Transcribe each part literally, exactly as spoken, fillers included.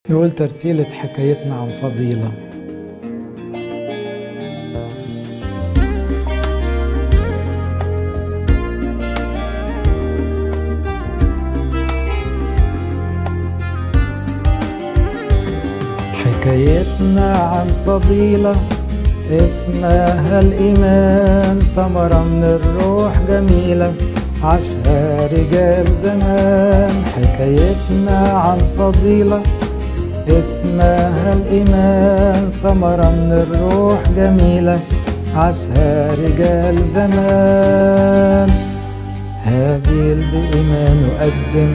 يقول ترتيلة حكايتنا عن فضيلة. حكايتنا عن فضيلة اسمها الإيمان، ثمرة من الروح جميلة عاشها رجال زمان. حكايتنا عن فضيلة اسمها الإيمان، ثمرة من الروح جميلة عاشها رجال زمان. هابيل بإيمانه قدم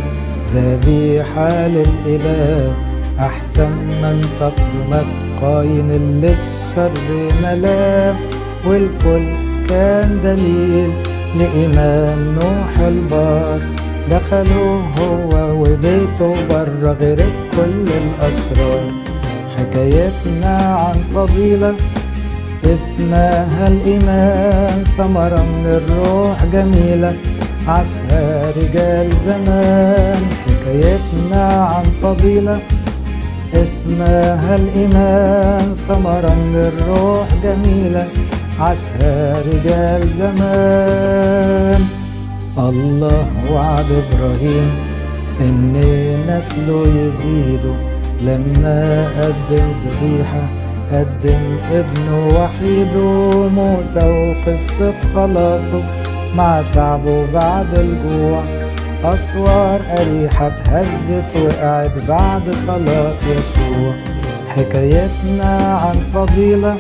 ذبيحة للإله، أحسن من تقدمت قايين اللي الشر ملام. والكل كان دليل لإيمان نوح البار، دخلوا هو وبيته بره غرق كل الأشرار. حكايتنا عن فضيلة اسمها الإيمان، ثمرة من الروح جميلة عاشها رجال زمان. حكايتنا عن فضيلة اسمها الإيمان، ثمرة من الروح جميلة عاشها رجال زمان. الله وعد إبراهيم إن نسله يزيده، لما قدم ذبيحة قدم ابنه وحيده. موسى وقصة خلاصه مع شعبه بعد الجوع، أسوار أريحة اتهزت وقعت بعد صلاة يشوع. حكايتنا عن فضيلة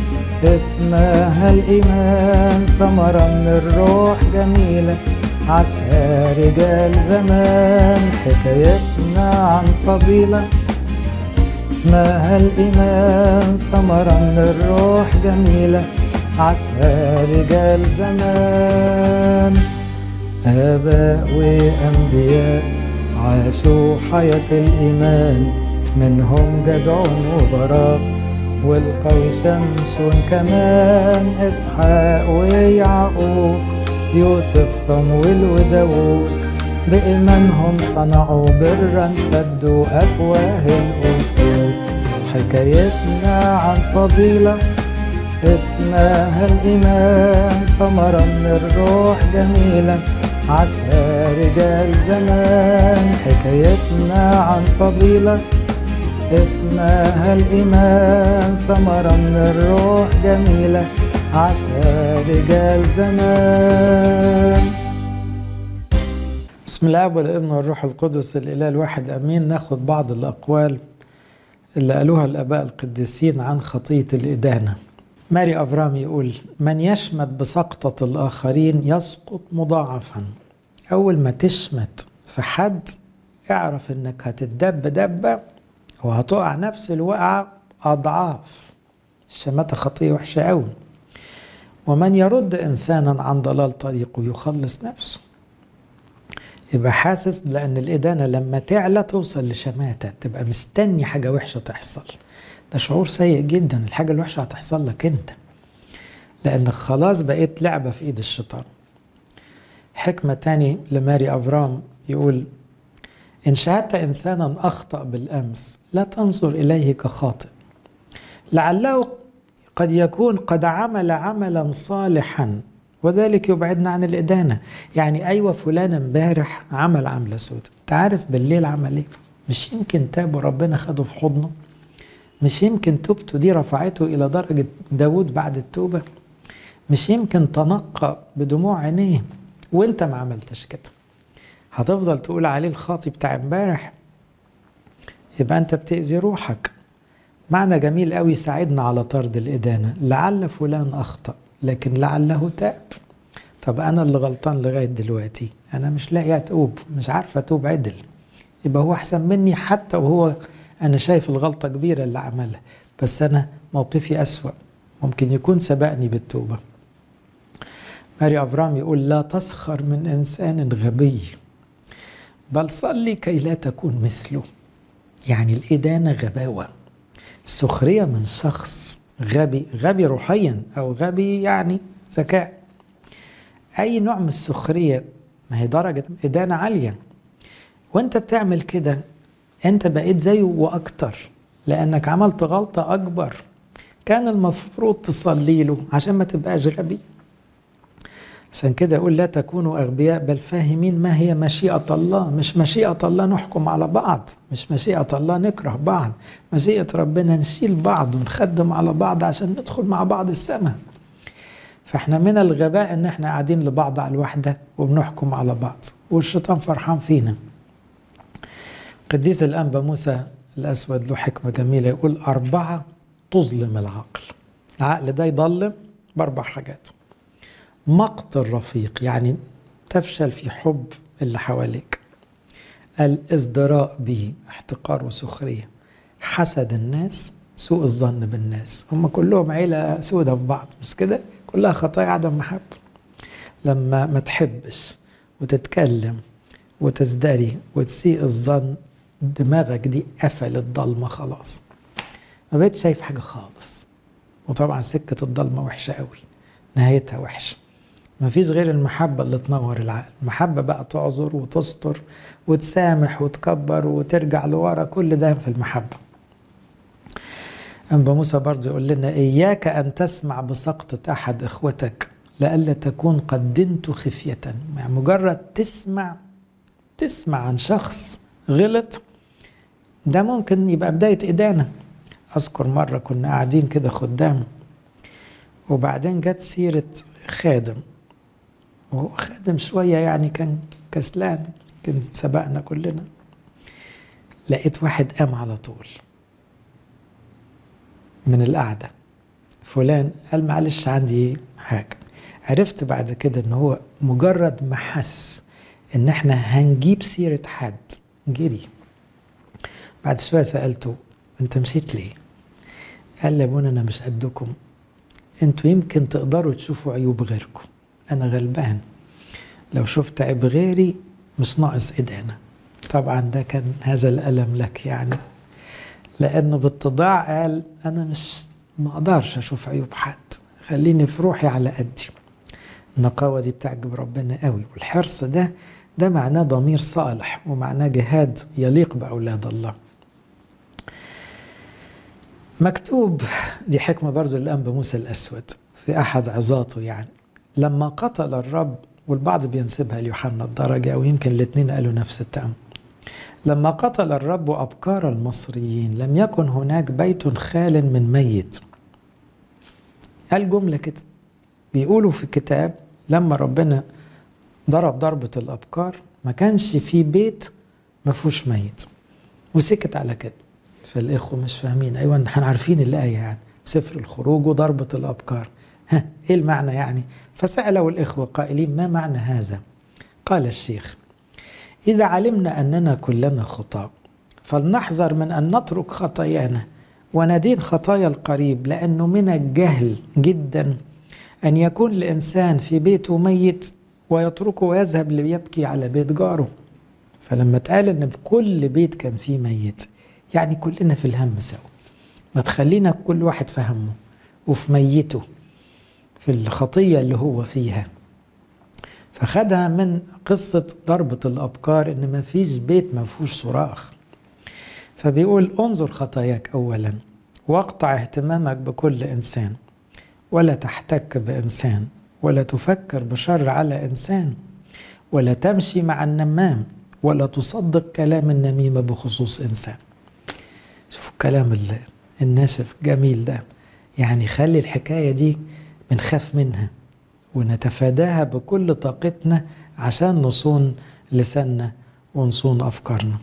اسمها الإيمان، ثمرة من الروح جميلة عاشها رجال زمان. حكايتنا عن فضيلة اسمها الإيمان، ثمرة من الروح جميلة عاشها رجال زمان. آباء وأنبياء عاشوا حياة الإيمان، منهم جدعون وبراق والقوي شمشون كمان. إسحاق ويعقوب يوسف صمويل وداود، بإيمانهم صنعوا برا سدوا أفواه الأسود. حكايتنا عن فضيلة اسمها الإيمان، ثمرة من الروح جميلة عاشها رجال زمان. حكايتنا عن فضيلة اسمها الإيمان، ثمرة من الروح جميلة عاشها رجال زمان. بسم الله والابن والروح القدس الإله الواحد أمين. ناخد بعض الأقوال اللي قالوها الآباء القديسين عن خطية الإدانة. ماري أفرام يقول: من يشمت بسقطة الآخرين يسقط مضاعفا. أول ما تشمت في حد اعرف إنك هتدب دبة وهتقع نفس الوقعة أضعاف. الشماتة خطية وحشة أوي. ومن يرد إنسانا عن ضلال طريقه يخلص نفسه. يبقى حاسس لأن الإدانة لما تعلى توصل لشماتة، تبقى مستني حاجة وحشة تحصل. ده شعور سيء جدا. الحاجة الوحشة هتحصل لك انت، لأنك خلاص بقيت لعبة في ايد الشيطان. حكمة تاني لماري أفرام يقول: إن شاهدت إنسانا أخطأ بالأمس لا تنظر إليه كخاطئ، لعله قد يكون قد عمل عملا صالحا وذلك يبعدنا عن الإدانة. يعني أيوة فلان امبارح عمل عملة سودة، انت عارف بالليل عمل ايه؟ مش يمكن تاب وربنا خده في حضنه؟ مش يمكن توبته دي رفعته إلى درجة داود بعد التوبة؟ مش يمكن تنقى بدموع عينيه وانت ما عملتش كده؟ هتفضل تقول عليه الخاطي بتاع امبارح؟ يبقى انت بتأذي روحك. معنى جميل قوي يساعدنا على طرد الإدانة: لعل فلان أخطأ لكن لعله تاب. طب أنا اللي غلطان لغاية دلوقتي، أنا مش لاقي أتوب، مش عارف أتوب عدل. يبقى هو أحسن مني، حتى وهو أنا شايف الغلطة كبيرة اللي عملها، بس أنا موقفي أسوأ، ممكن يكون سبقني بالتوبة. ماري أفرام يقول: لا تسخر من إنسان غبي بل صلي كي لا تكون مثله. يعني الإدانة غباوة. السخرية من شخص غبي، غبي روحيا أو غبي يعني ذكاء. أي نوع من السخرية ما هي درجة إدانة عالية. وانت بتعمل كده انت بقيت زيه واكتر لانك عملت غلطة اكبر. كان المفروض تصلي له عشان ما تبقاش غبي. عشان كده يقول لا تكونوا أغبياء بل فاهمين ما هي مشيئة الله. مش مشيئة الله نحكم على بعض، مش مشيئة الله نكره بعض، مشيئة ربنا نشيل بعض ونخدم على بعض عشان ندخل مع بعض السماء. فاحنا من الغباء ان احنا قاعدين لبعض على الوحدة وبنحكم على بعض والشيطان فرحان فينا. قديس الأنبا موسى الأسود له حكمة جميلة، يقول أربعة تظلم العقل. العقل ده يضلم بأربع حاجات: مقت الرفيق، يعني تفشل في حب اللي حواليك، الازدراء به، احتقار وسخرية، حسد الناس، سوء الظن بالناس. هم كلهم عيلة سودة في بعض، مش كده؟ كلها خطايا عدم محبة. لما ما تحبش وتتكلم وتزدري وتسيء الظن، دماغك دي قفلت ضلمة خلاص، ما بقتش شايف حاجة خالص. وطبعا سكة الضلمة وحشة قوي، نهايتها وحشة. ما فيش غير المحبة اللي تنور العقل. المحبة بقى تعذر وتستر وتسامح وتكبر وترجع لورا، كل ده في المحبة. أنبا موسى برضو يقول لنا إياك أن تسمع بسقطة أحد إخوتك لئلا تكون قد دنت خفية. يعني مجرد تسمع تسمع عن شخص غلط، ده ممكن يبقى بداية إدانة. أذكر مرة كنا قاعدين كده خدام، وبعدين جت سيرة خادم، وهو خادم شوية يعني كان كسلان، كان سبقنا كلنا. لقيت واحد قام على طول من القعدة، فلان قال معلش عندي حاجة. عرفت بعد كده ان هو مجرد ما حس ان احنا هنجيب سيرة حد جري. بعد شوية سألته انت مشيت ليه؟ قال لي ابونا انا مش قدكم، انتوا يمكن تقدروا تشوفوا عيوب غيركم، انا غلبان، لو شفت عيب غيري مش ناقص إدانة. طبعا ده كان هذا الألم لك يعني، لأنه بالتضاع قال أنا مش ما أقدرش أشوف عيوب حد، خليني في روحي على قدي. النقاوة دي بتعجب ربنا قوي، والحرص ده ده معناه ضمير صالح، ومعناه جهاد يليق بأولاد الله. مكتوب، دي حكمة برضو للأنبا موسى الأسود في أحد عظاته، يعني لما قتل الرب، والبعض بينسبها ليوحنا الدرجة أو يمكن الاثنين قالوا نفس التأمل، لما قتل الرب أبكار المصريين لم يكن هناك بيت خال من ميت. قال جملة كده، بيقولوا في الكتاب لما ربنا ضرب ضربة الأبكار ما كانش في بيت ما فيهوش ميت، وسكت على كده. فالإخوة مش فاهمين، أيوة احنا عارفين الآية يعني سفر الخروج وضربة الأبكار، ها إيه المعنى يعني؟ فسألوا الإخوة قائلين ما معنى هذا؟ قال الشيخ إذا علمنا أننا كلنا خطاة فلنحذر من أن نترك خطايانا وندين خطايا القريب، لأنه من الجهل جدا أن يكون الإنسان في بيته ميت ويتركه ويذهب ليبكي على بيت جاره. فلما اتقال أن في كل بيت كان فيه ميت، يعني كلنا في الهم سوا، ما تخلينا كل واحد في همه وفي ميته في الخطية اللي هو فيها. فخدها من قصة ضربة الأبكار إن ما فيش بيت ما فيهوش صراخ. فبيقول انظر خطاياك أولا واقطع اهتمامك بكل إنسان، ولا تحتك بإنسان، ولا تفكر بشر على إنسان، ولا تمشي مع النمام، ولا تصدق كلام النميمة بخصوص إنسان. شوفوا الكلام الناشف جميل ده، يعني خلي الحكاية دي بنخاف منها ونتفاداها بكل طاقتنا عشان نصون لساننا ونصون أفكارنا.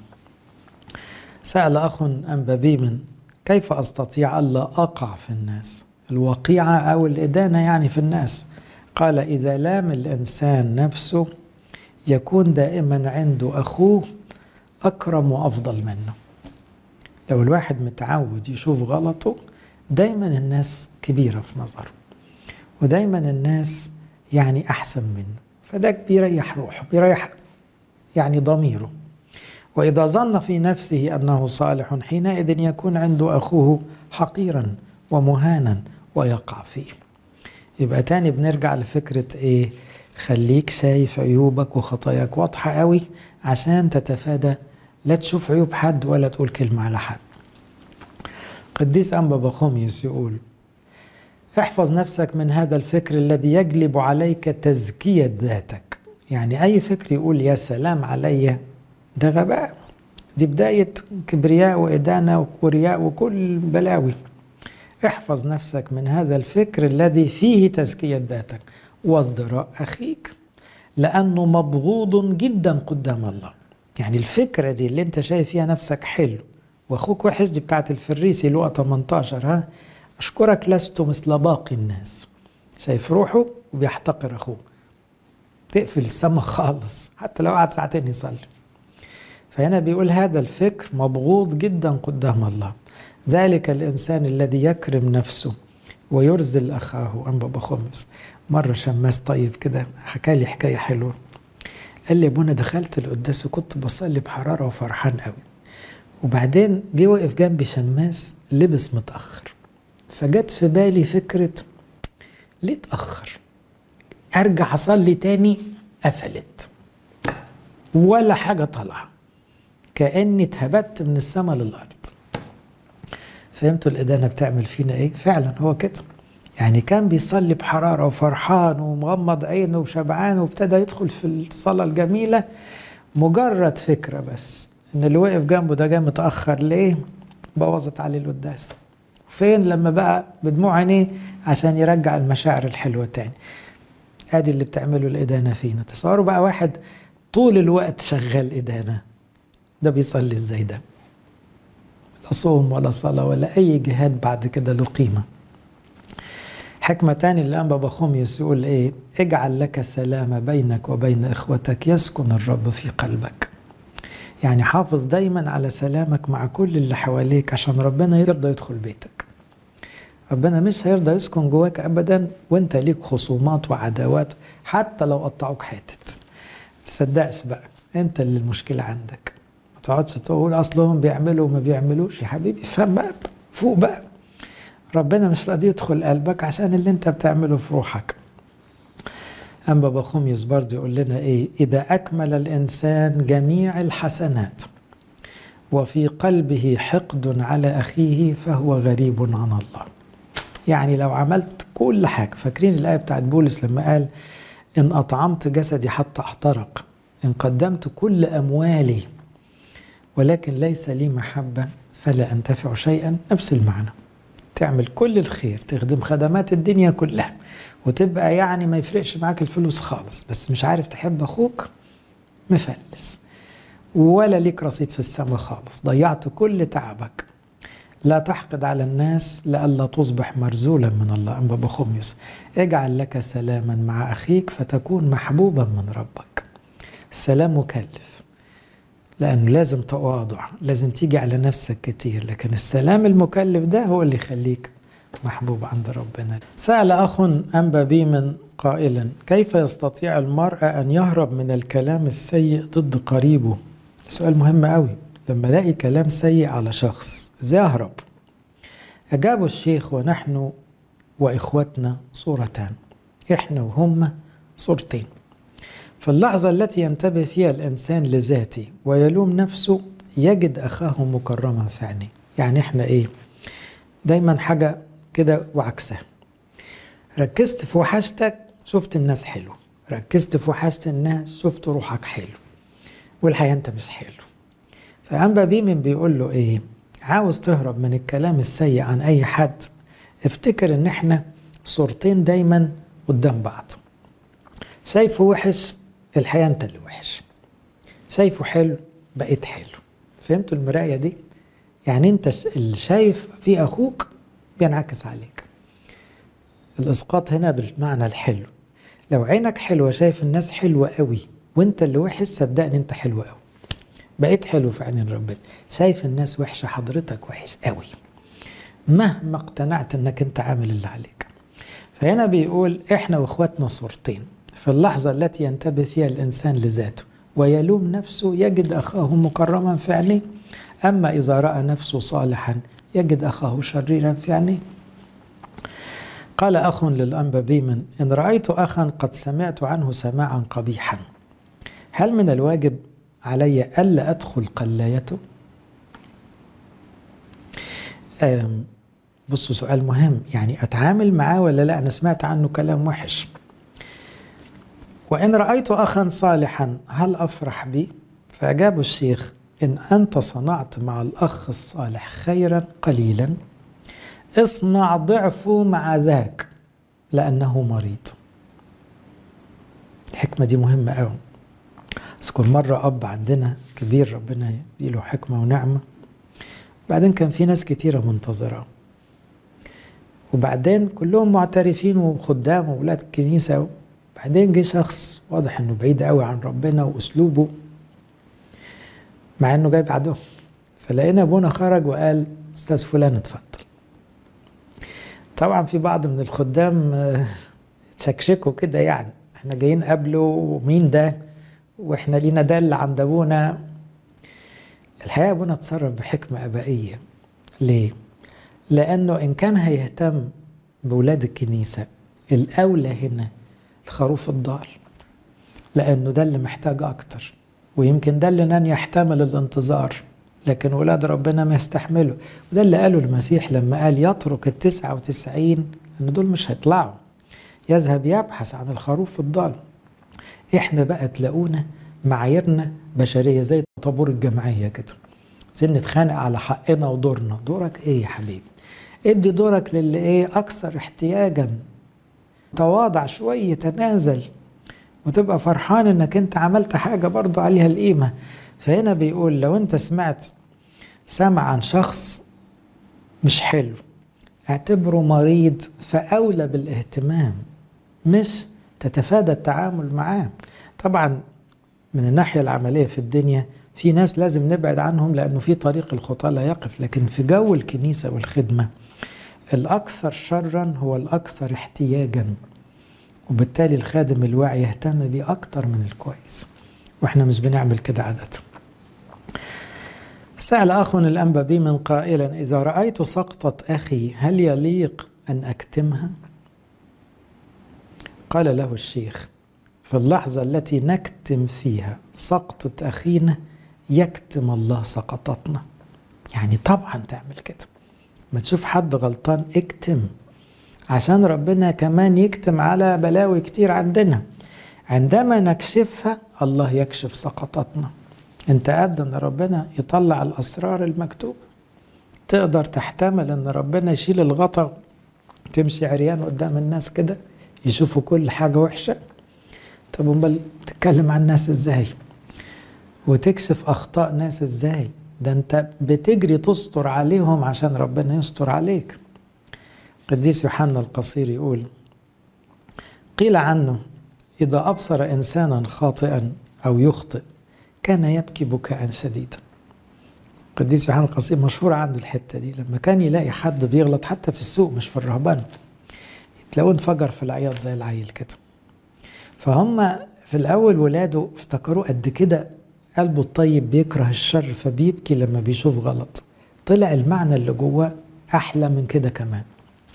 سأل أخ أنبابي من كيف أستطيع ألا أقع في الناس؟ الوقيعة أو الإدانة يعني في الناس. قال إذا لام الإنسان نفسه يكون دائما عنده أخوه أكرم وأفضل منه. لو الواحد متعود يشوف غلطه دايما الناس كبيرة في نظره، ودايما الناس يعني أحسن منه، فده بيريح روحه، بيريح يعني ضميره. وإذا ظن في نفسه أنه صالح حينئذ يكون عنده أخوه حقيرا ومهانا ويقع فيه. يبقى تاني بنرجع لفكرة إيه؟ خليك شايف عيوبك وخطاياك واضحة قوي عشان تتفادى لا تشوف عيوب حد ولا تقول كلمة على حد. قديس أنبا بخوميوس يقول: احفظ نفسك من هذا الفكر الذي يجلب عليك تزكية ذاتك. يعني أي فكر يقول يا سلام علي، ده غباء، دي بداية كبرياء وإدانة ورياء وكل بلاوي. احفظ نفسك من هذا الفكر الذي فيه تزكية ذاتك وازدراء أخيك، لأنه مبغوض جدا قدام الله. يعني الفكرة دي اللي انت شايف فيها نفسك حلو واخوك وحش، دي بتاعت الفريسي لقى تمنتاشر، ها أشكرك لست مثل باقي الناس. شايف روحه وبيحتقر أخوه، تقفل السما خالص حتى لو قعد ساعتين يصلي. فهنا بيقول هذا الفكر مبغوض جدا قدام الله. ذلك الإنسان الذي يكرم نفسه ويرزل أخاه. أنبا بخوميوس مرة شماس طيب كده حكى لي حكاية حلوة. قال لي: ابونا دخلت القداس وكنت بصلي بحرارة وفرحان قوي، وبعدين جه وقف جنبي شماس لبس متأخر، فجت في بالي فكرة ليه اتأخر؟ أرجع أصلي تاني. قفلت ولا حاجة طالعة، كأني اتهبت من السماء للأرض. فهمتوا الإدانة بتعمل فينا إيه؟ فعلا هو كده. يعني كان بيصلي بحرارة وفرحان ومغمض عينه وشبعان وابتدى يدخل في الصلاة الجميلة، مجرد فكرة بس إن اللي وقف جنبه ده جاي متأخر ليه؟ بوظت عليه القداس. فين لما بقى بدموع عينيه عشان يرجع المشاعر الحلوة تاني. ادي اللي بتعمله الإدانة فينا. تصوروا بقى واحد طول الوقت شغال إدانة، ده بيصلي ازاي؟ ده لا صوم ولا صلاة ولا أي جهاد بعد كده له قيمة. حكمة تاني اللي أنبا بخوميوس يقول إيه: اجعل لك سلام بينك وبين إخوتك يسكن الرب في قلبك. يعني حافظ دايما على سلامك مع كل اللي حواليك عشان ربنا يرضى يدخل بيتك. ربنا مش هيرضى يسكن جواك أبدا وانت ليك خصومات وعداوات، حتى لو قطعوك حتت. تصدقش بقى انت اللي المشكلة عندك. ما تقعدش تقول أصلهم بيعملوا وما بيعملوش. يا حبيبي فهم بقى، فوق بقى. ربنا مش راضي يدخل قلبك عشان اللي انت بتعمله في روحك. أنبا بخوميوس برضه يقول لنا إيه: إذا أكمل الإنسان جميع الحسنات وفي قلبه حقد على أخيه فهو غريب عن الله. يعني لو عملت كل حاجة، فاكرين الآية بتاعت بولس لما قال: إن أطعمت جسدي حتى أحترق، إن قدمت كل أموالي ولكن ليس لي محبة فلا أنتفع شيئا. نفس المعنى. تعمل كل الخير، تخدم خدمات الدنيا كلها، وتبقى يعني ما يفرقش معاك الفلوس خالص، بس مش عارف تحب أخوك، مفلس، ولا ليك رصيد في السماء خالص، ضيعت كل تعبك. لا تحقد على الناس لئلا تصبح مرزولا من الله. أنبا بخوميوس: اجعل لك سلاما مع أخيك فتكون محبوبا من ربك. السلام مكلف، لأنه لازم تواضع، لازم تيجي على نفسك كتير، لكن السلام المكلف ده هو اللي يخليك محبوب عند ربنا. سأل أخ أنبا بيمن قائلا: كيف يستطيع المرء أن يهرب من الكلام السيء ضد قريبه؟ سؤال مهم قوي. لما الاقي كلام سيء على شخص ازاي اهرب؟ اجابه الشيخ: ونحن واخوتنا صورتان، احنا وهم صورتين. في اللحظة التي ينتبه فيها الانسان لذاته ويلوم نفسه يجد اخاه مكرما في عينيه. يعني احنا ايه؟ دايما حاجة كده وعكسها. ركزت في وحشتك شفت الناس حلو، ركزت في وحشت الناس شفت روحك حلو، والحقيقة انت مش حلو. فأنبا بيمن بيقول له ايه؟ عاوز تهرب من الكلام السيء عن اي حد، افتكر ان احنا صورتين دايما قدام بعض. شايفه وحش، الحقيقة انت اللي وحش. شايفه حلو، بقيت حلو. فهمتوا المراية دي؟ يعني انت اللي شايف في اخوك بينعكس عليك. الاسقاط هنا بالمعنى الحلو. لو عينك حلوة شايف الناس حلوة قوي وانت اللي وحش، صدقني انت حلو قوي، بقيت حلو في عين ربنا. شايف الناس وحشة، حضرتك وحش قوي مهما اقتنعت انك انت عامل اللي عليك. فهنا بيقول احنا واخواتنا صورتين. في اللحظة التي ينتبه فيها الانسان لذاته ويلوم نفسه يجد اخاه مكرما في عينيه، اما اذا رأى نفسه صالحا يجد اخاه شريرا في عينيه. قال اخ للأنبا بيمن: ان رأيت اخا قد سمعت عنه سماعا قبيحا، هل من الواجب علي ألا أدخل قلايته؟ بصوا سؤال مهم، يعني أتعامل معاه ولا لا؟ أنا سمعت عنه كلام وحش. وإن رأيت أخا صالحا هل أفرح به؟ فأجاب الشيخ: إن أنت صنعت مع الأخ الصالح خيرا قليلا اصنع ضعفه مع ذاك لأنه مريض. الحكمة دي مهمة قوي. أذكر مرة أب عندنا كبير ربنا يديله حكمة ونعمة، بعدين كان في ناس كتيرة منتظرة، وبعدين كلهم معترفين وخدام وولاد الكنيسة، بعدين جه شخص واضح انه بعيد قوي عن ربنا واسلوبه مع انه جاي بعدهم، فلقينا ابونا خرج وقال: استاذ فلان اتفضل. طبعا في بعض من الخدام تشكشكوا كده، يعني احنا جايين قبله ومين ده واحنا لينا ده اللي عند ابونا. الحقيقه ابونا اتصرف بحكمه ابائيه. ليه؟ لانه ان كان هيهتم بولاد الكنيسه الاولى هنا الخروف الضال، لانه ده اللي محتاج اكتر، ويمكن ده اللي لن يحتمل الانتظار، لكن ولاد ربنا ما يستحملوا. وده اللي قاله المسيح لما قال يترك التسعة وتسعين، ان دول مش هيطلعوا، يذهب يبحث عن الخروف الضال. احنا بقى تلاقونا معاييرنا بشرية زي طابور الجمعية كده، عايزين نتخانق على حقنا ودورنا. دورك ايه يا حبيبي؟ ادي دورك للي ايه اكثر احتياجا، تواضع شوية، تنازل، وتبقى فرحان انك انت عملت حاجة برضو عليها القيمة. فهنا بيقول لو انت سمعت سمع عن شخص مش حلو اعتبره مريض، فأولى بالاهتمام، مش تتفادى التعامل معاه. طبعا من الناحية العملية في الدنيا في ناس لازم نبعد عنهم لأنه في طريق الخطاة لا يقف، لكن في جو الكنيسة والخدمة الأكثر شرا هو الأكثر احتياجا، وبالتالي الخادم الواعي يهتم بيه أكتر من الكويس، وإحنا مش بنعمل كده عادة. سأل أخ الأنبا بي من قائلا: إذا رأيت سقطة أخي هل يليق أن أكتمها؟ قال له الشيخ: في اللحظة التي نكتم فيها سقطة أخينا يكتم الله سقطتنا. يعني طبعا تعمل كده، ما تشوف حد غلطان اكتم، عشان ربنا كمان يكتم على بلاوي كتير عندنا. عندما نكشفها الله يكشف سقطتنا. انت قد ان ربنا يطلع الاسرار المكتوبة؟ تقدر تحتمل ان ربنا يشيل الغطا تمشي عريان قدام الناس كده يشوفوا كل حاجة وحشة؟ طب امال تتكلم عن الناس ازاي وتكشف اخطاء ناس ازاي؟ ده انت بتجري تستر عليهم عشان ربنا يستر عليك. قديس يوحنا القصير يقول: قيل عنه إذا أبصر إنسانا خاطئا أو يخطئ كان يبكي بكاء شديدا. قديس يوحنا القصير مشهور عنده الحتة دي، لما كان يلاقي حد بيغلط حتى في السوق مش في الرهبان تلاقوه انفجر في العياط زي العيل كده. فهم في الأول ولاده افتكروا قد كده قلبه الطيب بيكره الشر فبيبكي لما بيشوف غلط. طلع المعنى اللي جواه أحلى من كده كمان.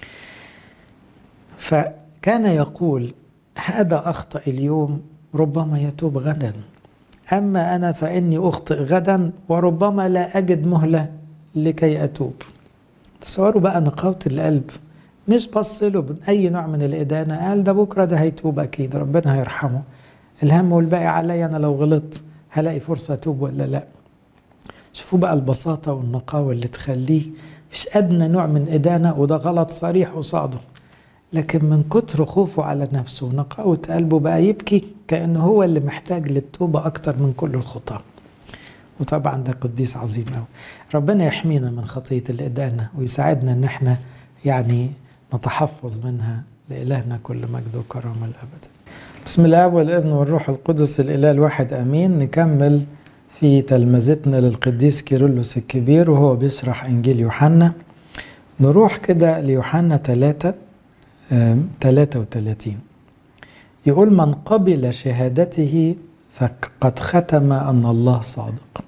فكان يقول: هذا أخطأ اليوم ربما يتوب غدا، أما أنا فإني أخطئ غدا وربما لا أجد مهلة لكي أتوب. تصوروا بقى نقاوة القلب، مش بص له بأي نوع من الإدانة، قال ده بكرة ده هيتوب أكيد ربنا هيرحمه، الهم والباقي عليا أنا لو غلطت هلاقي فرصة أتوب ولا لا. شوفوا بقى البساطة والنقاوة اللي تخليه مفيش أدنى نوع من إدانة، وده غلط صريح قصاده، لكن من كتر خوفه على نفسه ونقاوة قلبه بقى يبكي كأنه هو اللي محتاج للتوبة أكتر من كل الخطاة. وطبعا ده قديس عظيم أوي. ربنا يحمينا من خطية الإدانة ويساعدنا إن احنا يعني نتحفظ منها. لإلهنا كل مجد وكرامة الأبد. بسم الله والابن والروح القدس الإله الواحد أمين. نكمل في تلمذتنا للقديس كيرلس الكبير وهو بيشرح إنجيل يوحنا. نروح كده ليوحنا ثلاثة ثلاثة وثلاثين. يقول: من قبل شهادته فقد ختم أن الله صادق.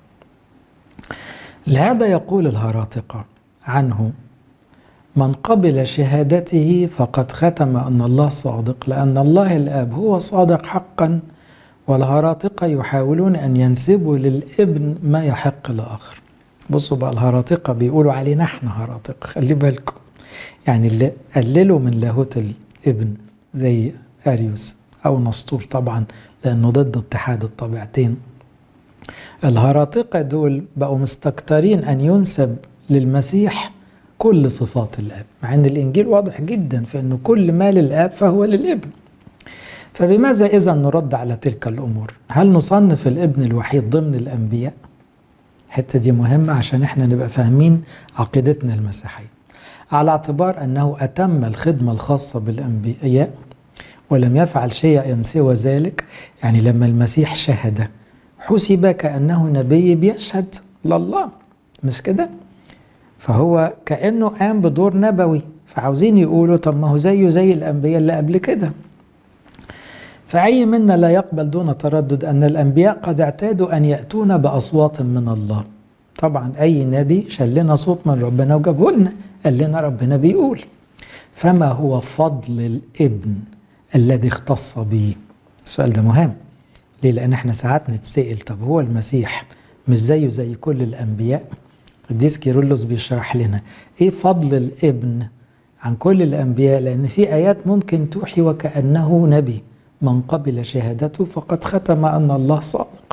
لهذا يقول الهراطقة عنه: من قبل شهادته فقد ختم أن الله صادق، لأن الله الآب هو صادق حقا والهراطقة يحاولون أن ينسبوا للابن ما يحق لآخر. بصوا بقى، الهراطقة بيقولوا علينا احنا هراطقة، خلي بالكم، يعني اللي قللوا من لاهوت الابن زي أريوس أو نسطور طبعا لأنه ضد اتحاد الطبيعتين. الهراطقة دول بقوا مستكترين أن ينسب للمسيح كل صفات الآب، مع أن الإنجيل واضح جدا في أنه كل ما للآب فهو للابن. فبماذا إذا نرد على تلك الأمور؟ هل نصنف الابن الوحيد ضمن الأنبياء؟ الحتة دي مهمة عشان احنا نبقى فاهمين عقيدتنا المسيحية، على اعتبار أنه أتم الخدمة الخاصة بالأنبياء ولم يفعل شيئا سوى ذلك. يعني لما المسيح شهد حسب كأنه نبي بيشهد لله، مش كده؟ فهو كأنه قام بدور نبوي، فعاوزين يقولوا طب ما هو زيه زي الأنبياء اللي قبل كده. فأي منا لا يقبل دون تردد أن الأنبياء قد اعتادوا أن يأتون بأصوات من الله. طبعا أي نبي شلنا صوت من ربنا وجابه لنا، قال لنا ربنا بيقول. فما هو فضل الابن الذي اختص به؟ السؤال ده مهم. ليه؟ لأن احنا ساعات نتسأل طب هو المسيح مش زيه زي كل الأنبياء؟ القديس كيرلس بيشرح لنا ايه فضل الابن عن كل الأنبياء، لأن في آيات ممكن توحي وكأنه نبي، من قبل شهادته فقد ختم أن الله صادق.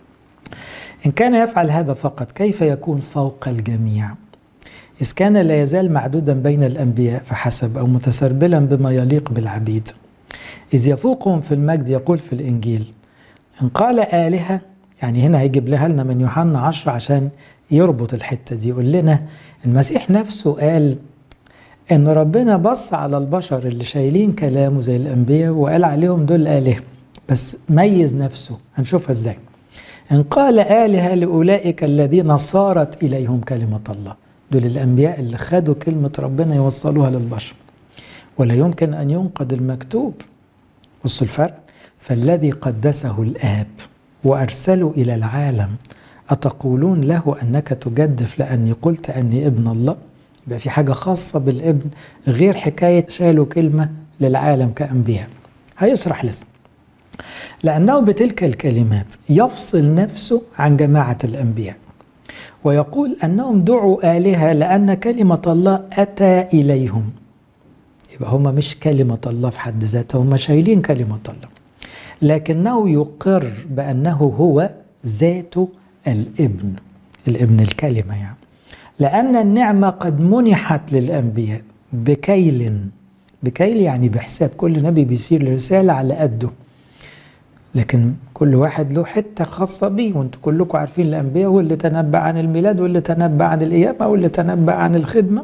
إن كان يفعل هذا فقط كيف يكون فوق الجميع؟ إذ كان لا يزال معدودا بين الأنبياء فحسب أو متسربلا بما يليق بالعبيد، إذ يفوقهم في المجد. يقول في الإنجيل إن قال آلهة، يعني هنا هيجيب لها لنا من يوحنا عشرة عشان يربط الحتة دي، يقول لنا المسيح نفسه قال إن ربنا بص على البشر اللي شايلين كلامه زي الأنبياء وقال عليهم دول آلهة، بس ميز نفسه. هنشوفها إزاي. إن قال آلهة لأولئك الذين صارت إليهم كلمة الله، دول الأنبياء اللي خدوا كلمة ربنا يوصلوها للبشر. ولا يمكن أن ينقض المكتوب. بصوا الفرق. فالذي قدسه الآب وأرسله إلى العالم أتقولون له أنك تجدف لأني قلت أني ابن الله؟ يبقى في حاجة خاصة بالابن غير حكاية شالوا كلمة للعالم كأنبياء. هيشرح لسه. لأنه بتلك الكلمات يفصل نفسه عن جماعة الأنبياء ويقول أنهم دعوا آلهة لأن كلمة الله أتى إليهم. يبقى هم مش كلمة الله في حد ذاته، هم شايلين كلمة الله، لكنه يقر بأنه هو ذاته الابن، الابن الكلمة يعني. لأن النعمة قد منحت للأنبياء بكيل، بكيل يعني بحساب، كل نبي بيصير رسالة على قده، لكن كل واحد له حتة خاصة بيه. وانتوا كلكم عارفين الأنبياء، واللي تنبأ عن الميلاد واللي تنبأ عن القيامة واللي تنبأ عن الخدمة.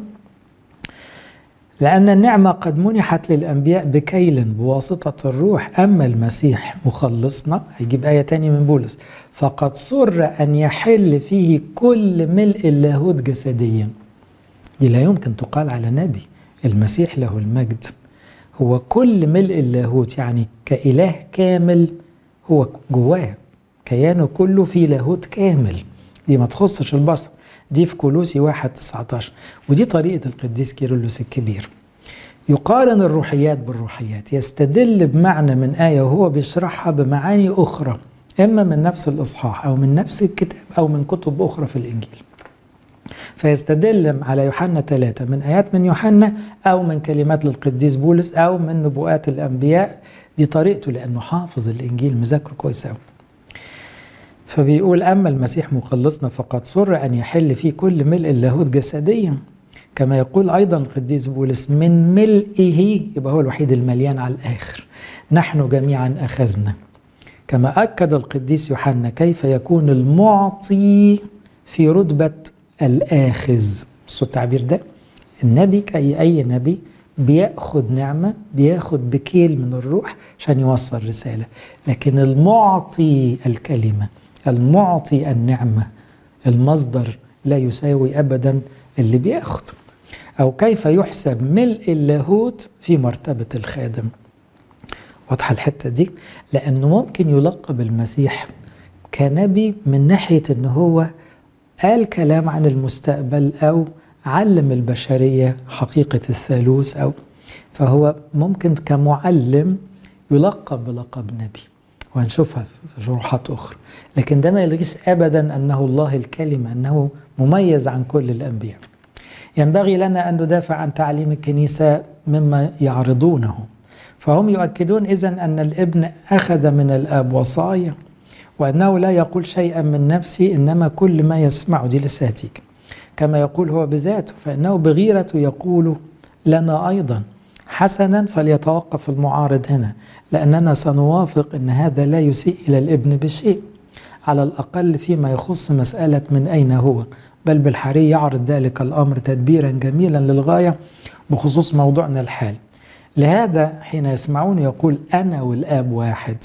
لأن النعمة قد منحت للأنبياء بكيل بواسطة الروح، أما المسيح مخلصنا، هيجيب آية تاني من بولس، فقد سر أن يحل فيه كل ملء اللاهوت جسديا. دي لا يمكن تقال على نبي. المسيح له المجد هو كل ملء اللاهوت، يعني كإله كامل هو جواه، كيانه كله في لاهوت كامل. دي ما تخصش البصر، دي في كولوسي واحد تسعة عشر. ودي طريقة القديس كيرلس الكبير، يقارن الروحيات بالروحيات، يستدل بمعنى من آية وهو بيشرحها بمعاني أخرى، إما من نفس الإصحاح أو من نفس الكتاب أو من كتب أخرى في الإنجيل. فيستدل على يوحنا ثلاثة من آيات من يوحنا أو من كلمات للقديس بولس أو من نبوءات الأنبياء. دي طريقته لأنه حافظ الإنجيل مذاكره كويس أوي. فبيقول أما المسيح مخلصنا فقد سر أن يحل فيه كل ملء اللاهوت جسديا، كما يقول أيضا القديس بولس من ملئه، يبقى هو الوحيد المليان على الآخر، نحن جميعا أخذنا. كما أكد القديس يوحنا كيف يكون المعطي في رتبة الآخذ. بصوا التعبير ده، النبي كأي أي نبي بيأخذ نعمة، بيأخذ بكيل من الروح عشان يوصل رسالة، لكن المعطي الكلمة، المعطي النعمة، المصدر لا يساوي أبدا اللي بيأخذ. أو كيف يحسب ملء اللاهوت في مرتبة الخادم. واضحة الحتة دي؟ لأنه ممكن يلقب المسيح كنبي من ناحية أنه هو قال كلام عن المستقبل أو علم البشرية حقيقة الثالوث، أو فهو ممكن كمعلم يلقب بلقب نبي. وهنشوفها في شروحات أخرى. لكن ده ما يلغيش أبدا أنه الله الكلمة، أنه مميز عن كل الأنبياء. ينبغي لنا أن ندافع عن تعليم الكنيسة مما يعرضونه، فهم يؤكدون إذن أن الابن أخذ من الآب وصايا، وأنه لا يقول شيئا من نفسه إنما كل ما يسمعه، دي لسه هتيجي، كما يقول هو بذاته، فإنه بغيرته يقول لنا أيضا. حسنا، فليتوقف المعارض هنا، لأننا سنوافق أن هذا لا يسيء إلى الابن بشيء، على الأقل فيما يخص مسألة من أين هو، بل بالحري يعرض ذلك الأمر تدبيرا جميلا للغاية بخصوص موضوعنا الحالي. لهذا حين يسمعون يقول أنا والآب واحد،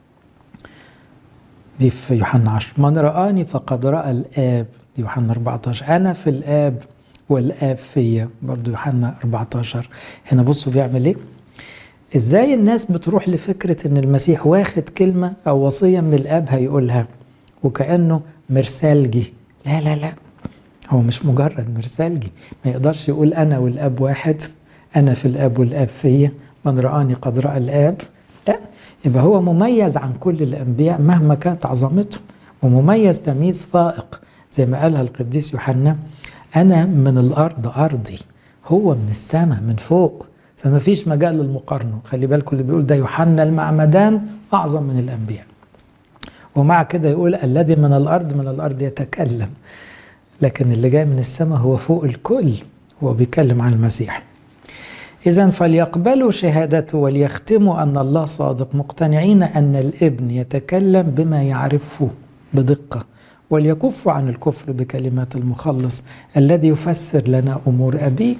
دي في يوحنا عشرة، من رآني فقد رأى الآب، دي يوحنا أربعة عشر، أنا في الآب والآب فيا، برضو يوحنا أربعة عشر. هنا بصوا بيعمل إيه؟ إزاي الناس بتروح لفكرة إن المسيح واخد كلمة أو وصية من الآب هيقولها وكأنه مرسالجي. لا لا لا، هو مش مجرد مرسالجي، ما يقدرش يقول أنا والآب واحد، أنا في الآب والآب فيا، من رآني قد رأى الآب. لا، يبقى هو مميز عن كل الأنبياء مهما كانت عظمته، ومميز تمييز فائق زي ما قالها القديس يوحنا، أنا من الأرض أرضي، هو من السماء من فوق، فما فيش مجال للمقارنة. خلي بالكم اللي بيقول ده يوحنا المعمدان أعظم من الأنبياء، ومع كده يقول الذي من الأرض من الأرض يتكلم، لكن اللي جاي من السماء هو فوق الكل، هو بيتكلم عن المسيح. إذن فليقبلوا شهادته وليختموا أن الله صادق، مقتنعين أن الابن يتكلم بما يعرفه بدقة، وليكفوا عن الكفر بكلمات المخلص الذي يفسر لنا أمور أبيه.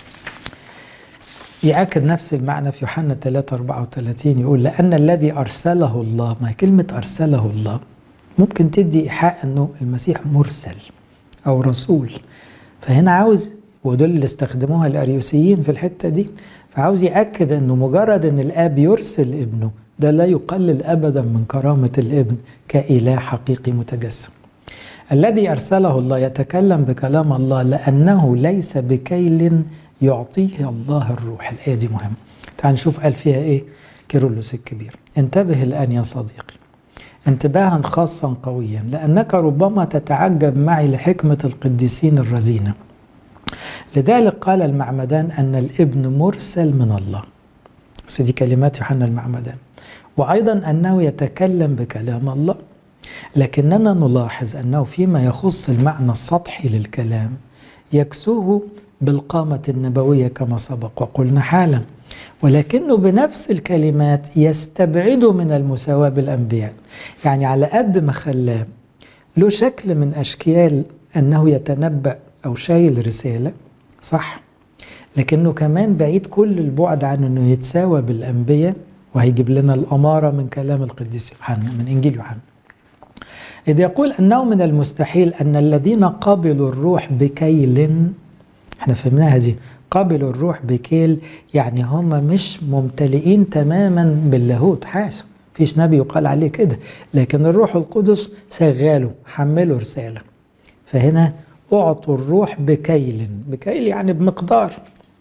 يأكد نفس المعنى في يوحنا ثلاثة أربعة وثلاثين، يقول لأن الذي أرسله الله، ما كلمة أرسله الله ممكن تدي إيحاء أنه المسيح مرسل أو رسول، فهنا عاوز، ودول اللي استخدموها الأريوسيين في الحتة دي، فعاوز يأكد أنه مجرد أن الآب يرسل ابنه ده لا يقلل أبدا من كرامة الابن كإله حقيقي متجسم. الذي أرسله الله يتكلم بكلام الله لأنه ليس بكيل يعطيه الله الروح. الآية دي مهمة، تعال نشوف قال فيها إيه كيرلس الكبير. انتبه الآن يا صديقي انتباها خاصا قويا، لأنك ربما تتعجب معي لحكمة القديسين الرزينة. لذلك قال المعمدان أن الابن مرسل من الله، دي كلمات يوحنا المعمدان، وأيضا أنه يتكلم بكلام الله. لكننا نلاحظ أنه فيما يخص المعنى السطحي للكلام يكسوه بالقامة النبوية كما سبق وقلنا حالا، ولكنه بنفس الكلمات يستبعد من المساواة بالأنبياء. يعني على قد ما خلاه له شكل من أشكال أنه يتنبأ أو شايل رسالة صح، لكنه كمان بعيد كل البعد عن أنه يتساوى بالأنبياء، وهيجيب لنا الأمارة من كلام القديس يوحنا من إنجيل يوحنا، إذ يقول أنه من المستحيل أن الذين قبلوا الروح بكيل، احنا فهمناها دي، قبلوا الروح بكيل يعني هم مش ممتلئين تماما باللاهوت، حاشا، فيش نبي يقال عليه كده، لكن الروح القدس شغاله حمله رسالة. فهنا أعطوا الروح بكيل، بكيل يعني بمقدار.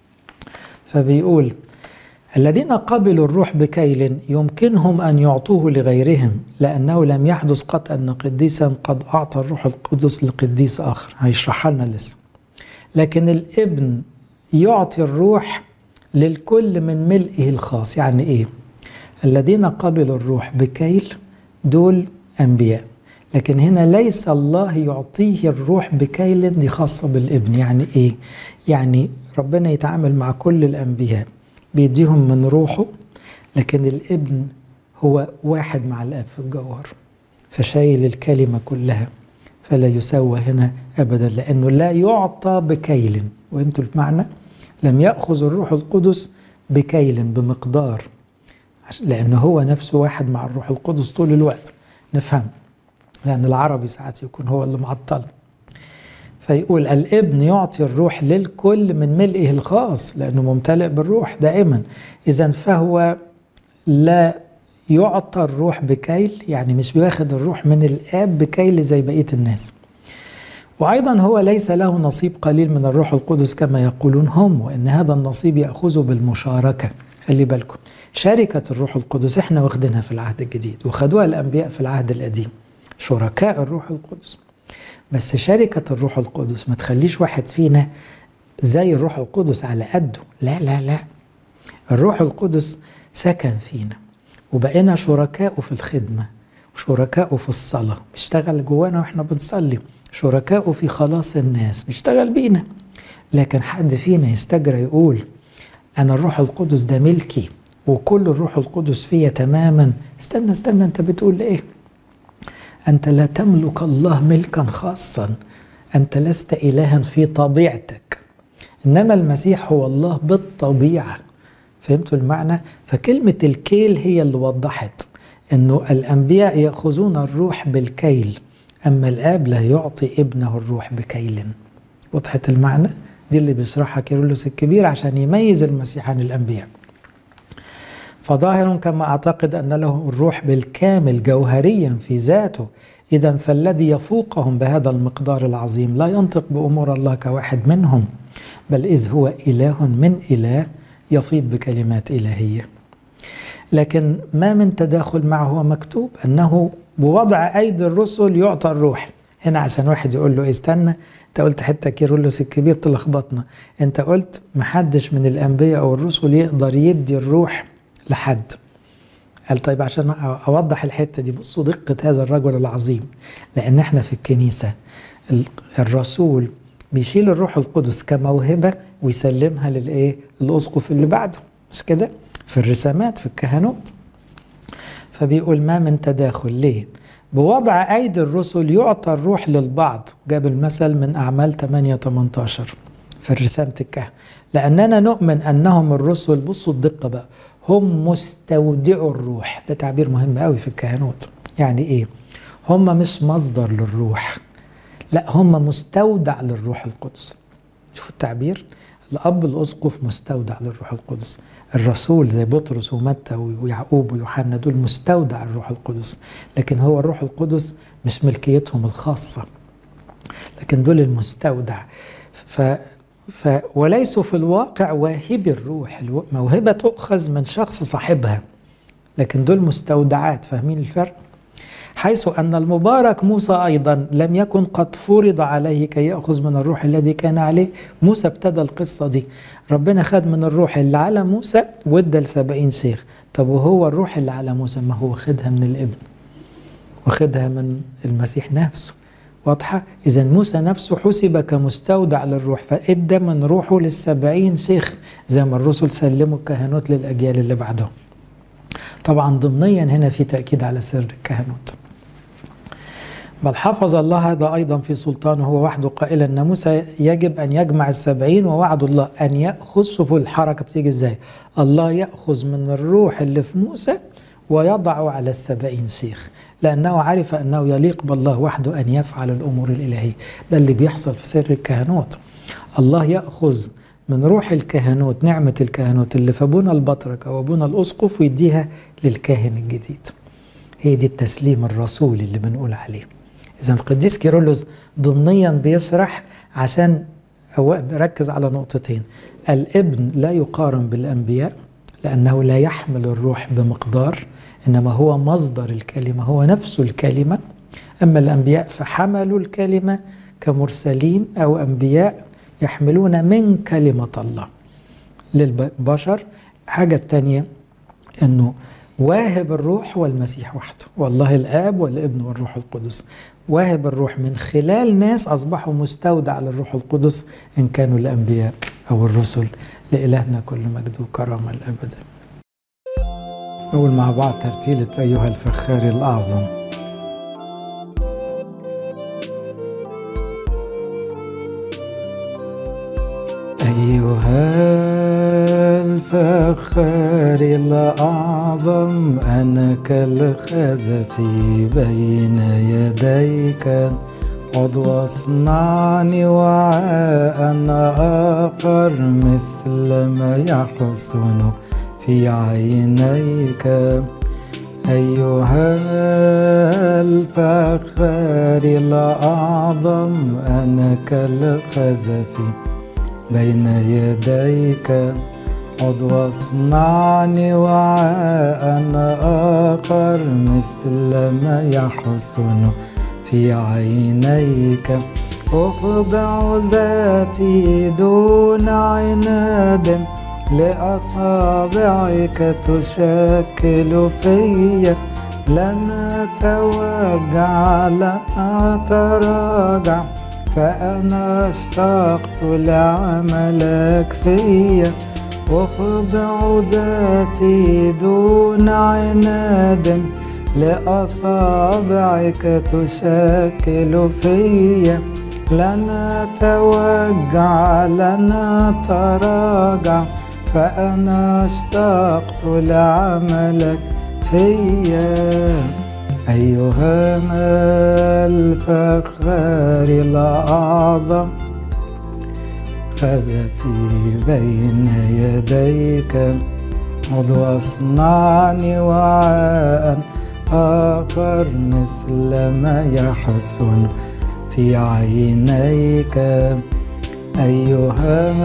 فبيقول الذين قبلوا الروح بكيل يمكنهم أن يعطوه لغيرهم، لأنه لم يحدث قط أن قديسا قد أعطى الروح القدس لقديس آخر، هيشرحها لنا لسه. لكن الابن يعطي الروح للكل من ملئه الخاص. يعني إيه؟ الذين قبلوا الروح بكيل دول أنبياء، لكن هنا ليس الله يعطيه الروح بكيل، دي خاصة بالابن. يعني إيه؟ يعني ربنا يتعامل مع كل الأنبياء بيديهم من روحه، لكن الابن هو واحد مع الآب في الجوهر، فشايل الكلمة كلها، فلا يسوى هنا أبدا، لأنه لا يعطى بكيل. وانتوا المعنى لم يأخذ الروح القدس بكيل بمقدار، لأنه هو نفسه واحد مع الروح القدس طول الوقت. نفهم، لأن العربي ساعات يكون هو اللي معطل. فيقول الابن يعطي الروح للكل من ملئه الخاص، لأنه ممتلئ بالروح دائما. إذن فهو لا يعطى الروح بكيل، يعني مش بياخد الروح من الآب بكيل زي بقية الناس. وأيضا هو ليس له نصيب قليل من الروح القدس كما يقولون هم، وإن هذا النصيب يأخذه بالمشاركة. خلي بالكم، شركة الروح القدس احنا واخدينها في العهد الجديد وخدوها الأنبياء في العهد القديم، شركاء الروح القدس. بس شركة الروح القدس ما تخليش واحد فينا زي الروح القدس على قده، لا لا لا، الروح القدس سكن فينا وبقينا شركاءه في الخدمة، شركاءه في الصلاة، بيشتغل جوانا واحنا بنصلي، شركاءه في خلاص الناس، بيشتغل بينا. لكن حد فينا يستجرى يقول أنا الروح القدس ده ملكي وكل الروح القدس فيا تماما، استنى استنى، أنت بتقول إيه؟ أنت لا تملك الله ملكا خاصا، أنت لست إلها في طبيعتك، إنما المسيح هو الله بالطبيعة. فهمتوا المعنى؟ فكلمة الكيل هي اللي وضحت أنه الأنبياء يأخذون الروح بالكيل، أما الآب لا يعطي ابنه الروح بكيل. وضحت المعنى؟ دي اللي بيشرحها كيرلس الكبير عشان يميز المسيح عن الأنبياء. فظاهر كما أعتقد أن له الروح بالكامل جوهريا في ذاته، إذا فالذي يفوقهم بهذا المقدار العظيم لا ينطق بأمور الله كواحد منهم، بل إذ هو إله من إله يفيض بكلمات إلهية. لكن ما من تداخل معه، هو مكتوب أنه بوضع أيدي الرسل يعطى الروح. هنا عشان واحد يقول له استنى، انت قلت حتى كيرلس الكبير تلخبطنا، انت قلت محدش من الأنبياء أو الرسل يقدر يدي الروح لحد. قال طيب عشان أوضح الحتة دي، بصوا دقة هذا الرجل العظيم، لأن احنا في الكنيسة الرسول بيشيل الروح القدس كموهبة ويسلمها للإيه؟ للأسقف اللي بعده، مش كده؟ في الرسامات في الكهنوت. فبيقول ما من تداخل، ليه؟ بوضع أيدي الرسل يعطى الروح للبعض، جاب المثل من أعمال ثمانية ثمانية عشر في الرسامة الكهنة، لأننا نؤمن أنهم الرسل، بصوا الدقة بقى، هم مستودعوا الروح. ده تعبير مهم قوي في الكهنوت. يعني إيه؟ هم مش مصدر للروح، لا هم مستودع للروح القدس. شوفوا التعبير، الأب الأسقف مستودع للروح القدس، الرسول زي بطرس ومتى ويعقوب ويوحنا دول مستودع الروح القدس، لكن هو الروح القدس مش ملكيتهم الخاصة، لكن دول المستودع. ف ف وليسوا في الواقع واهبي الروح، الموهبة تؤخذ من شخص صاحبها، لكن دول مستودعات. فاهمين الفرق؟ حيث أن المبارك موسى أيضا لم يكن قد فرض عليه كي يأخذ من الروح الذي كان عليه. موسى ابتدى القصة دي، ربنا خد من الروح اللي على موسى وادى لسبعين شيخ. طب وهو الروح اللي على موسى ما هو خدها من الابن وخدها من المسيح نفسه، واضحة؟ إذا موسى نفسه حسب كمستودع للروح، فادى من روحه للسبعين شيخ زي ما الرسل سلموا الكهنوت للأجيال اللي بعدهم. طبعا ضمنيا هنا في تأكيد على سر الكهنوت. بل حفظ الله هذا أيضا في سلطانه هو وحده قائلا أن موسى يجب أن يجمع السبعين، ووعد الله أن يأخذ. شوفوا الحركة بتيجي إزاي، الله يأخذ من الروح اللي في موسى ويضع على السبعين شيخ، لأنه عرف أنه يليق بالله وحده أن يفعل الأمور الإلهية. ده اللي بيحصل في سر الكهنوت، الله يأخذ من روح الكهنوت، نعمة الكهنوت اللي في أبونا البطرك أو أبونا الأسقف ويديها للكاهن الجديد. هي دي التسليم الرسولي اللي بنقول عليه. إذا القديس كيرلس ضمنيا بيشرح عشان ركز على نقطتين، الابن لا يقارن بالأنبياء لأنه لا يحمل الروح بمقدار، إنما هو مصدر الكلمة، هو نفسه الكلمة. أما الأنبياء فحملوا الكلمة كمرسلين أو أنبياء يحملون من كلمة الله للبشر. حاجة التانية أنه واهب الروح والمسيح وحده، والله الآب والابن والروح القدس، واهب الروح من خلال ناس أصبحوا مستودع للروح القدس إن كانوا الأنبياء أو الرسل. لإلهنا كل مجد وكرامة الأبد. نقول مع بعض ترتيلة أيها الفخار الأعظم. أيها الفخار الأعظم، أنا كالخزف بين يديك، قد واصنعني وعاء آخر مثل ما يحسن في عينيك. أيها الفخار الأعظم، أنا كالخزف بين يديك، عد واصنعني وعاء آخر مثل ما يحسن في عينيك. أخضع ذاتي دون عناد لأصابعك تشكل فيا. لن أتوجع لن أتراجع فأنا اشتقت لعملك فيا. أخضع ذاتي دون عناد لأصابعك تشكل فيا. لن أتوجع لن أتراجع فأنا اشتقت لعملك فيا. أيها الفخار الأعظم خزفي بين يديك. عد واصنعني وعاء آخر مثل ما يحسن في عينيك. أيها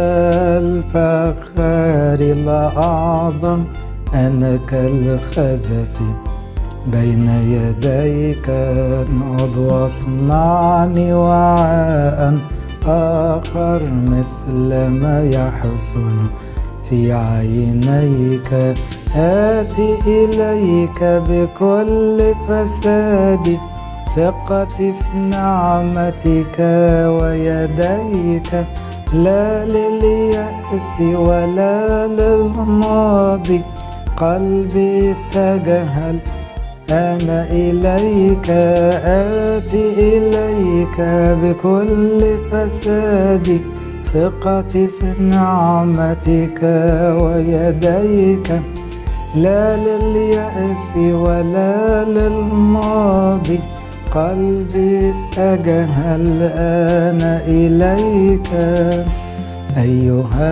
الفخار الأعظم أنا كالخزف بين يديك. عد واصنعني وعاء آخر مثل ما يحسن في عينيك. آتي إليك بكل فسادي ثقتي في نعمتك ويديك. لا لليأس ولا للماضي قلبي اتجه أنا إليك. آتي إليك بكل فسادي ثقتي في نعمتك ويديك. لا لليأس ولا للماضي قلبي اتجه الآن إليك. أيها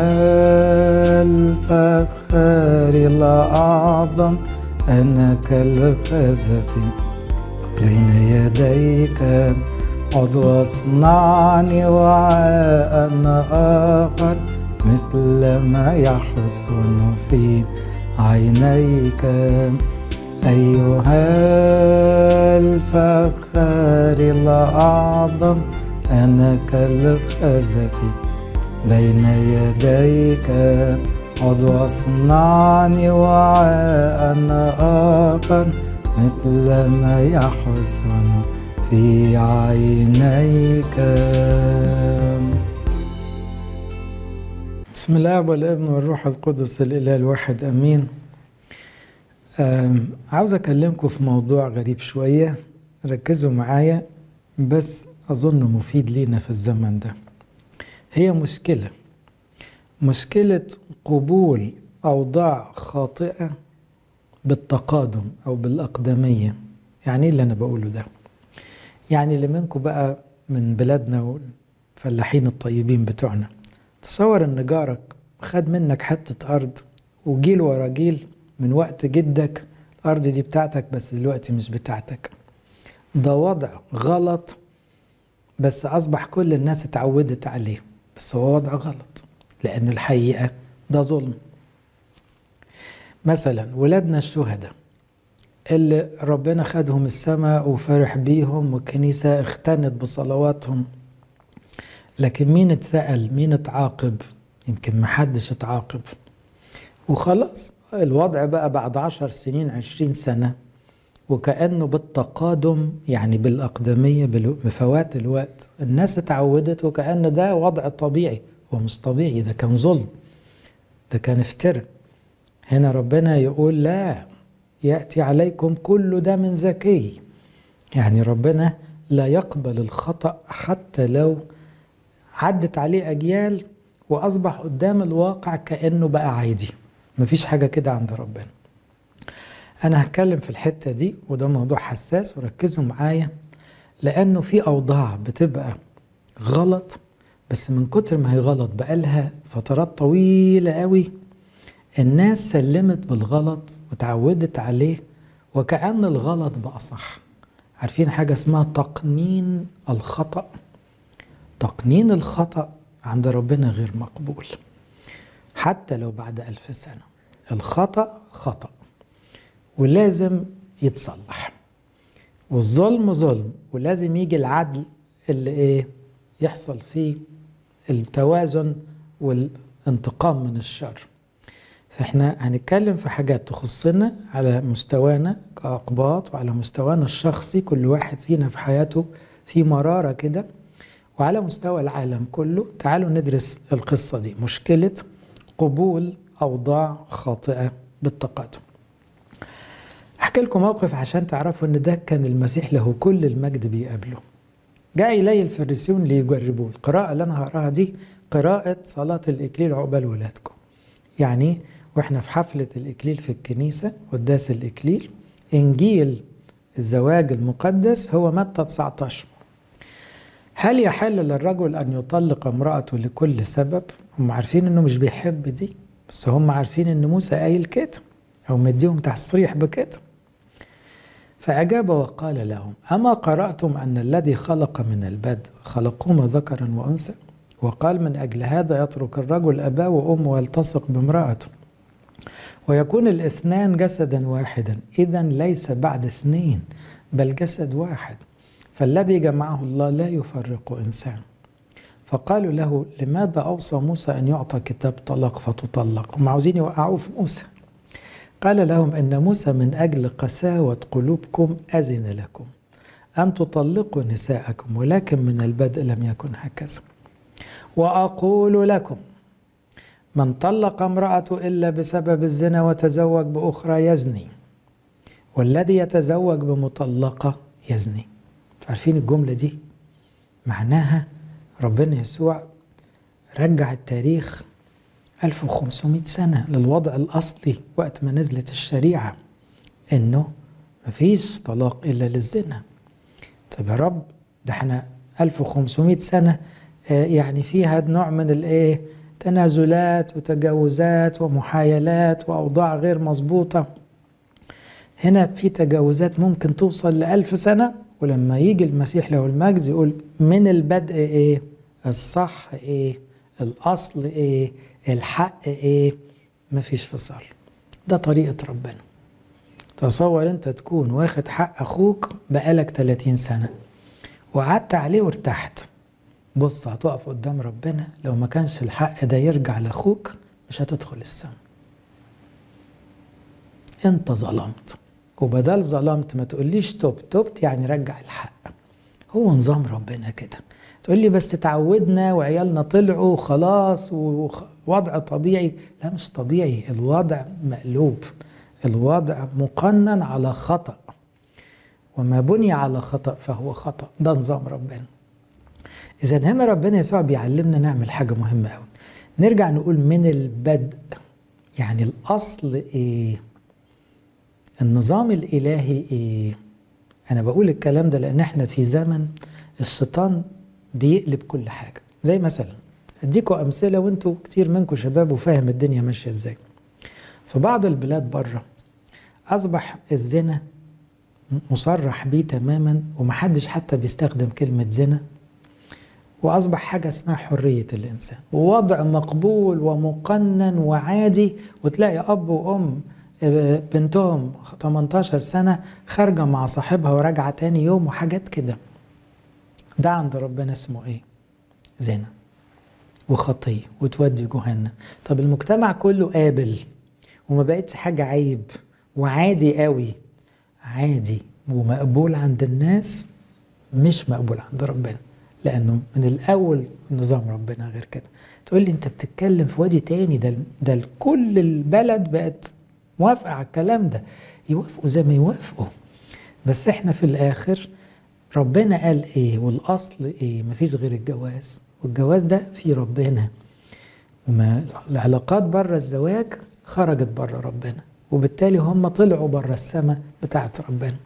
الفخار الأعظم أنا كالخزف بين يديك. عد واصنعني وعاء آخر مثل ما يحسن في عينيك. أيها الفخار الأعظم أنا كالخزف بين يديك. عد واصنعني وعاء آخر مثل ما يحسن في عينيك. بسم الله والابن والروح القدس الإله الواحد أمين. عاوز أكلمكم في موضوع غريب شوية، ركزوا معايا بس أظن مفيد لينا في الزمن ده. هي مشكلة مشكلة قبول أوضاع خاطئة بالتقادم أو بالأقدمية. يعني إيه اللي أنا بقوله ده؟ يعني اللي منكم بقى من بلادنا والفلاحين الطيبين بتوعنا، تصور إن جارك خد منك حتة أرض وجيل ورا جيل من وقت جدك الأرض دي بتاعتك بس دلوقتي مش بتاعتك. ده وضع غلط، بس أصبح كل الناس اتعودت عليه، بس هو وضع غلط لأن الحقيقة ده ظلم. مثلا ولادنا الشهداء اللي ربنا خدهم السماء وفرح بيهم والكنيسة اختنت بصلواتهم، لكن مين اتسأل؟ مين اتعاقب؟ يمكن محدش اتعاقب. وخلاص الوضع بقى بعد عشر سنين عشرين سنة وكأنه بالتقادم، يعني بالأقدمية بفوات الوقت الناس اتعودت وكأن ده وضع طبيعي. هو مش طبيعي، ده كان ظلم، ده كان افتراء. هنا ربنا يقول لا يأتي عليكم كل دم زكي. يعني ربنا لا يقبل الخطأ حتى لو عدت عليه أجيال وأصبح قدام الواقع كأنه بقى عادي. مفيش حاجة كده عند ربنا. أنا هتكلم في الحتة دي وده موضوع حساس وركزوا معايا، لأنه في أوضاع بتبقى غلط بس من كتر ما هي غلط بقالها فترات طويلة قوي الناس سلمت بالغلط وتعودت عليه وكأن الغلط بقى صح. عارفين حاجة اسمها تقنين الخطأ؟ تقنين الخطأ عند ربنا غير مقبول. حتى لو بعد ألف سنة. الخطأ خطأ ولازم يتصلح، والظلم ظلم ولازم يجي العدل اللي ايه يحصل فيه التوازن والانتقام من الشر. فاحنا هنتكلم في حاجات تخصنا على مستوانا كأقباط وعلى مستوانا الشخصي، كل واحد فينا في حياته في مرارة كده، وعلى مستوى العالم كله. تعالوا ندرس القصة دي، مشكلة قبول أوضاع خاطئة بالتقادم. أحكي لكم موقف عشان تعرفوا أن ده كان المسيح له كل المجد بيقابله. جاء إلي الفريسيون ليجربوه. القراءة اللي أنا هقراها دي قراءة صلاة الإكليل عقبال ولادكم، يعني وإحنا في حفلة الإكليل في الكنيسة قداس الإكليل، إنجيل الزواج المقدس هو متى تسعة عشر. هل يحل للرجل أن يطلق امرأته لكل سبب؟ هم عارفين أنه مش بيحب دي، بس هم عارفين أن موسى قايل كده أو مديهم تصريح بكده. فأجاب وقال لهم: أما قرأتم أن الذي خلق من البدء خلقهما ذكرا وأنثى، وقال من أجل هذا يترك الرجل أباه وأمه ويلتصق بامرأته ويكون الاثنان جسدا واحدا، إذن ليس بعد اثنين بل جسد واحد، فالذي جمعه الله لا يفرق إنسان. فقالوا له: لماذا أوصى موسى أن يعطى كتاب طلاق فتطلق؟ هم عاوزين يوقعوه في موسى. قال لهم: إن موسى من أجل قساوة قلوبكم أذن لكم أن تطلقوا نساءكم، ولكن من البدء لم يكن هكذا. وأقول لكم من طلق امرأته إلا بسبب الزنا وتزوج بأخرى يزني، والذي يتزوج بمطلقة يزني. عارفين الجملة دي معناها ربنا يسوع رجع التاريخ ألف وخمسمائة سنة للوضع الأصلي وقت ما نزلت الشريعة، إنه مفيش طلاق إلا للزنا. طب يا رب ده احنا ألف وخمسمائة سنة يعني فيها نوع من الايه تنازلات وتجاوزات ومحايلات وأوضاع غير مظبوطة. هنا في تجاوزات ممكن توصل لألف سنة، ولما يجي المسيح له المجد يقول من البدء ايه الصح، ايه الأصل، ايه الحق، ايه مفيش فصال. ده طريقة ربنا. تصور انت تكون واخد حق اخوك بقالك ثلاثين سنة وقعدت عليه وارتحت، بص هتقف قدام ربنا لو ما كانش الحق ده يرجع لاخوك مش هتدخل السماء. انت ظلمت، وبدل ظلمت ما تقوليش توب توبت يعني رجع الحق. هو نظام ربنا كده. تقول لي بس تعودنا وعيالنا طلعوا وخلاص ووضع طبيعي. لا مش طبيعي، الوضع مقلوب، الوضع مقنن على خطأ، وما بني على خطأ فهو خطأ. ده نظام ربنا. إذن هنا ربنا يسوع بيعلمنا نعمل حاجة مهمة قوي. نرجع نقول من البدء، يعني الأصل إيه؟ النظام الإلهي إيه؟ أنا بقول الكلام ده لأن احنا في زمن الشيطان بيقلب كل حاجة. زي مثلا أديكوا أمثلة وانتوا كتير منكم شباب وفاهم الدنيا ماشية إزاي. في بعض البلاد بره أصبح الزنا مصرح بيه تماما ومحدش حتى بيستخدم كلمة زنا، وأصبح حاجة اسمها حرية الإنسان، ووضع مقبول ومقنن وعادي. وتلاقي أب وأم بنتهم ثمانية عشر سنة خارجة مع صاحبها وراجعة تاني يوم وحاجات كده. ده عند ربنا اسمه إيه؟ زنا وخطية وتودي جهنم. طب المجتمع كله قابل وما بقتش حاجة عيب وعادي قوي، عادي ومقبول عند الناس، مش مقبول عند ربنا، لأنه من الأول نظام ربنا غير كده. تقول لي أنت بتتكلم في وادي تاني، ده, ده كل البلد بقت موافقة على الكلام ده. يوافقوا زي ما يوافقوا، بس احنا في الآخر ربنا قال ايه والأصل ايه؟ مفيش غير الجواز، والجواز ده في ربنا، وما العلاقات بره الزواج خرجت بره ربنا، وبالتالي هم طلعوا بره السماء بتاعت ربنا.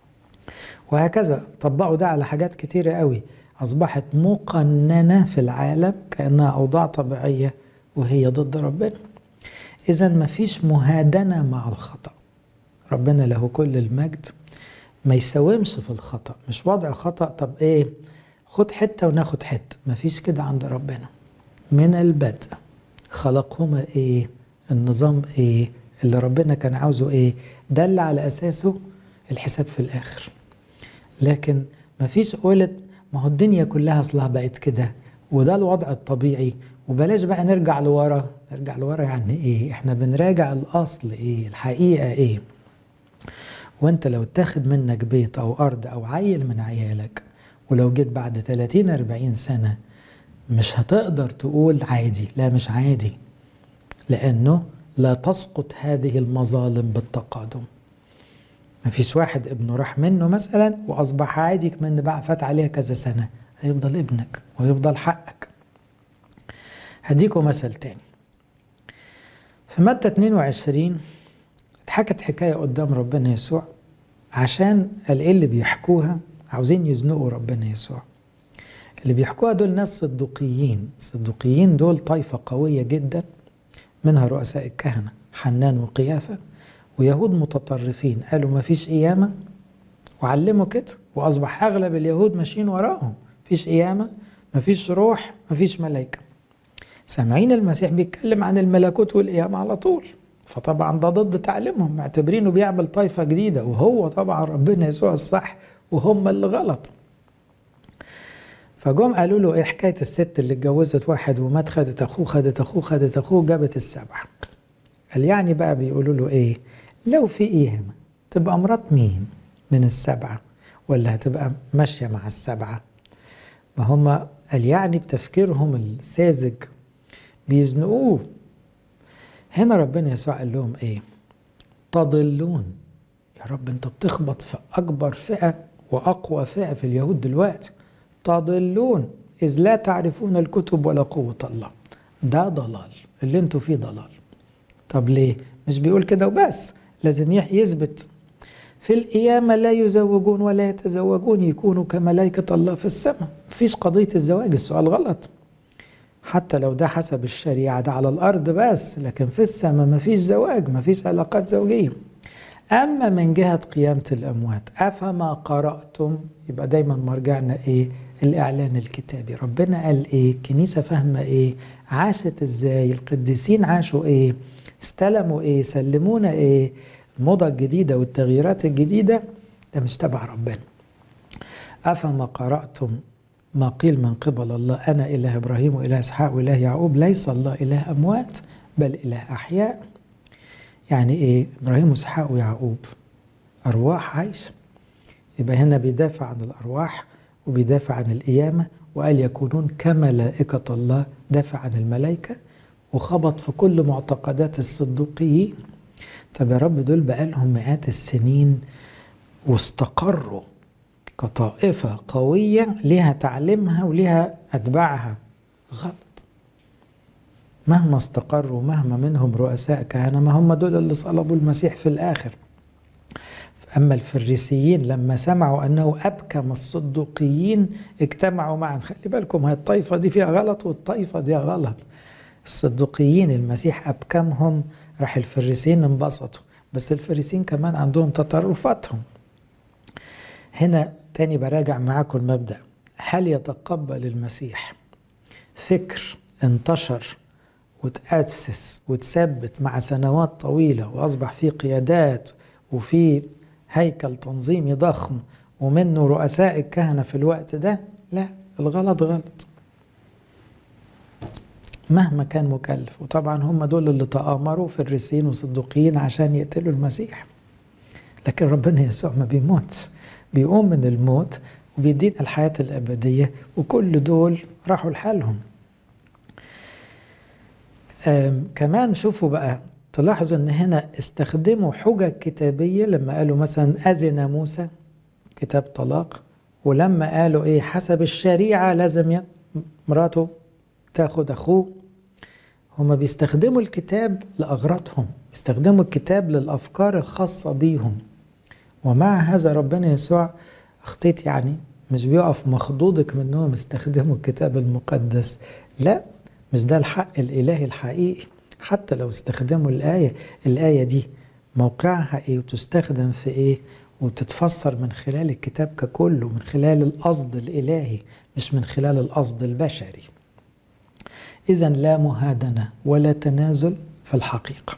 وهكذا طبقوا ده على حاجات كتيرة قوي أصبحت مقننة في العالم كأنها أوضاع طبيعية وهي ضد ربنا. إذن مفيش مهادنة مع الخطأ. ربنا له كل المجد ما يساومش في الخطأ، مش وضع خطأ طب إيه خد حتة وناخد حتة، مفيش كده عند ربنا. من البدء خلقهما ايه، النظام ايه اللي ربنا كان عاوزه ايه، ده اللي على اساسه الحساب في الاخر. لكن مفيش قولة ما هو الدنيا كلها اصلها بقت كده وده الوضع الطبيعي وبلاش بقى نرجع لورا. نرجع لورا يعني ايه؟ احنا بنراجع الاصل ايه، الحقيقة ايه. وانت لو اتاخد منك بيت او ارض او عيل من عيالك ولو جيت بعد ثلاثين أربعين سنة مش هتقدر تقول عادي، لا مش عادي، لانه لا تسقط هذه المظالم بالتقادم. مفيش واحد ابنه راح منه مثلا واصبح عادي كمان بقى فات عليها كذا سنة، هيفضل ابنك وهيفضل حقك. هديكم مثل تاني. في متى اتنين وعشرين اتحكت حكاية قدام ربنا يسوع عشان قال ايه اللي بيحكوها عاوزين يزنقوا ربنا يسوع. اللي بيحكوها دول ناس صدوقيين. الصدوقيين دول طائفة قوية جدا، منها رؤساء الكهنة حنان وقيافة، ويهود متطرفين قالوا ما فيش قيامة وعلموا كده، وأصبح أغلب اليهود ماشيين وراهم. فيش قيامة، ما فيش روح، ما فيش ملائكة. سامعين المسيح بيتكلم عن الملكوت والقيامة على طول، فطبعا ده ضد تعليمهم، معتبرينه بيعمل طائفة جديدة، وهو طبعا ربنا يسوع الصح وهم اللي غلط. فجم قالوا له ايه حكاية الست اللي اتجوزت واحد ومات، خدت اخوه خدت اخوه خدت اخوه جابت السبعة. قال يعني بقى بيقولوا له ايه، لو في قيامة تبقى مرات مين من السبعة، ولا هتبقى ماشية مع السبعة؟ ما هم قال يعني بتفكيرهم الساذج بيزنقوه. هنا ربنا يسوع قال لهم ايه، تضلون. يا رب انت بتخبط في اكبر فئة واقوى فئة في اليهود دلوقتي. تضلون إذ لا تعرفون الكتب ولا قوة الله. ده ضلال، اللي انتوا فيه ضلال. طب ليه؟ مش بيقول كده وبس، لازم يثبت في القيامة لا يزوجون ولا يتزوجون يكونوا كملائكة الله في السماء. مفيش قضية الزواج، السؤال غلط. حتى لو ده حسب الشريعة ده على الأرض بس، لكن في السماء مفيش زواج، مفيش علاقات زوجية. أما من جهة قيامة الأموات أفما قرأتم، يبقى دايما مرجعنا إيه؟ الإعلان الكتابي. ربنا قال إيه؟ الكنيسة فاهمة إيه؟ عاشت إزاي؟ القديسين عاشوا إيه؟ استلموا إيه؟ سلمونا إيه؟ الموضة الجديدة والتغييرات الجديدة ده مش تبع ربنا. أفما قرأتم ما قيل من قبل الله أنا إله إبراهيم وإله إسحاق وإله يعقوب، ليس الله إله أموات بل إله أحياء. يعني إيه؟ إبراهيم وإسحاق ويعقوب أرواح عايشة، يبقى هنا بيدافع عن الأرواح وبيدافع عن القيامة، وقال يكونون كملائكة الله، دافع عن الملائكة وخبط في كل معتقدات الصدوقيين. طب يا رب دول بقالهم مئات السنين واستقروا كطائفة قوية لها تعليمها ولها أتباعها. غلط. مهما استقروا مهما منهم رؤساء كهنة، ما هم دول اللي صلبوا المسيح في الآخر. أما الفريسيين لما سمعوا أنه أبكم الصدوقيين اجتمعوا معا. خلي بالكم هاي الطائفة دي فيها غلط والطائفة دي غلط. الصدوقيين المسيح أبكمهم، راح الفريسيين انبسطوا، بس الفريسيين كمان عندهم تطرفاتهم. هنا تاني براجع معاكم المبدأ، هل يتقبل المسيح فكر انتشر وتأسس وتثبت مع سنوات طويلة وأصبح فيه قيادات وفي هيكل تنظيمي ضخم ومنه رؤساء الكهنة في الوقت ده؟ لا، الغلط غلط مهما كان مكلف. وطبعا هم دول اللي تآمروا فريسيين وصدوقيين عشان يقتلوا المسيح. لكن ربنا يسوع ما بيموتش، بيقوم من الموت وبيدينا الحياة الأبدية، وكل دول راحوا لحالهم. كمان شوفوا بقى، تلاحظوا ان هنا استخدموا حجج كتابية لما قالوا مثلا أذن موسى كتاب طلاق، ولما قالوا ايه حسب الشريعة لازم مراته تاخد أخوه. هما بيستخدموا الكتاب لأغراضهم، بيستخدموا الكتاب للأفكار الخاصة بيهم. ومع هذا ربنا يسوع اخطيت يعني مش بيقف مخضوضك منهم استخدموا الكتاب المقدس، لا، مش ده الحق الإلهي الحقيقي. حتى لو استخدموا الآية، الآية دي موقعها إيه وتستخدم في إيه وتتفسر من خلال الكتاب ككله، من خلال القصد الإلهي مش من خلال القصد البشري. إذن لا مهادنة ولا تنازل في الحقيقة.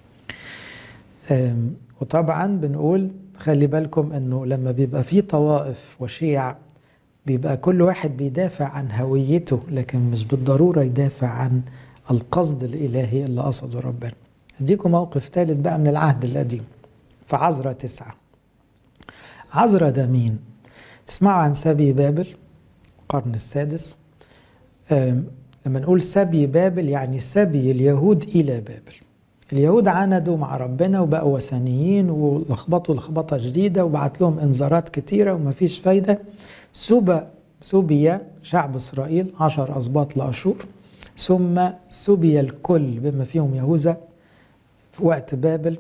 وطبعا بنقول خلي بالكم أنه لما بيبقى فيه طوائف وشيع بيبقى كل واحد بيدافع عن هويته، لكن مش بالضرورة يدافع عن القصد الإلهي اللي قصده ربنا. أديكم موقف ثالث بقى من العهد القديم في عزرا تسعة. عزرا ده مين؟ تسمعوا عن سبي بابل القرن السادس. لما نقول سبي بابل يعني سبي اليهود إلى بابل. اليهود عاندوا مع ربنا وبقوا وثنيين ولخبطوا لخبطة جديدة وبعت لهم انذارات كتيرة ومفيش فايدة. سوبا سوبيا شعب إسرائيل عشر أسباط لأشور، ثم سوبيا الكل بما فيهم يهوذا وقت بابل.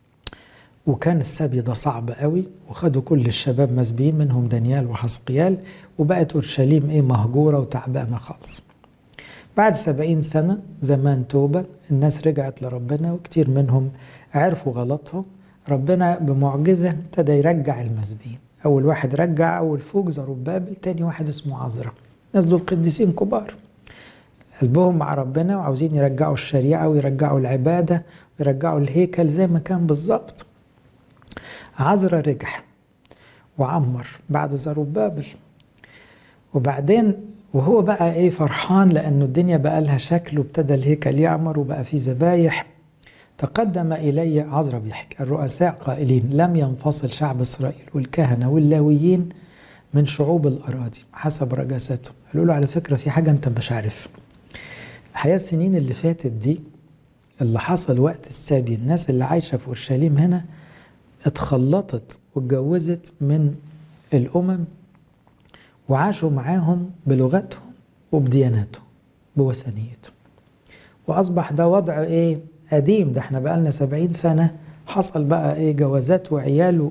وكان السبي ده صعب قوي، وخدوا كل الشباب مسبيين منهم دانيال وحسقيال، وبقت أورشليم إيه مهجورة وتعبانة خالص. بعد سبعين سنة زمان توبة الناس رجعت لربنا، وكتير منهم عرفوا غلطهم. ربنا بمعجزة ابتدى يرجع المسبيين. أول واحد رجع أول فوق زربابل، تاني واحد اسمه عزرا. الناس دول قديسين كبار قلبهم مع ربنا وعاوزين يرجعوا الشريعة ويرجعوا العبادة ويرجعوا الهيكل زي ما كان بالظبط. عزرا رجع وعمر بعد زربابل، وبعدين وهو بقى ايه فرحان لأنه الدنيا بقى لها شكل وابتدى الهيكل يعمر وبقى فيه ذبايح. تقدم إلي عزرا بيحكي الرؤساء قائلين لم ينفصل شعب إسرائيل والكهنة واللاويين من شعوب الأراضي حسب رجاستهم. قالوا له على فكرة في حاجة أنت مش عارف. الحقيقة السنين اللي فاتت دي اللي حصل وقت السابي، الناس اللي عايشة في أورشليم هنا اتخلطت واتجوزت من الأمم وعاشوا معاهم بلغتهم وبدياناتهم بوثنيتهم، وأصبح ده وضع إيه قديم. ده احنا بقالنا سبعين سنة حصل بقى إيه جوازات وعيال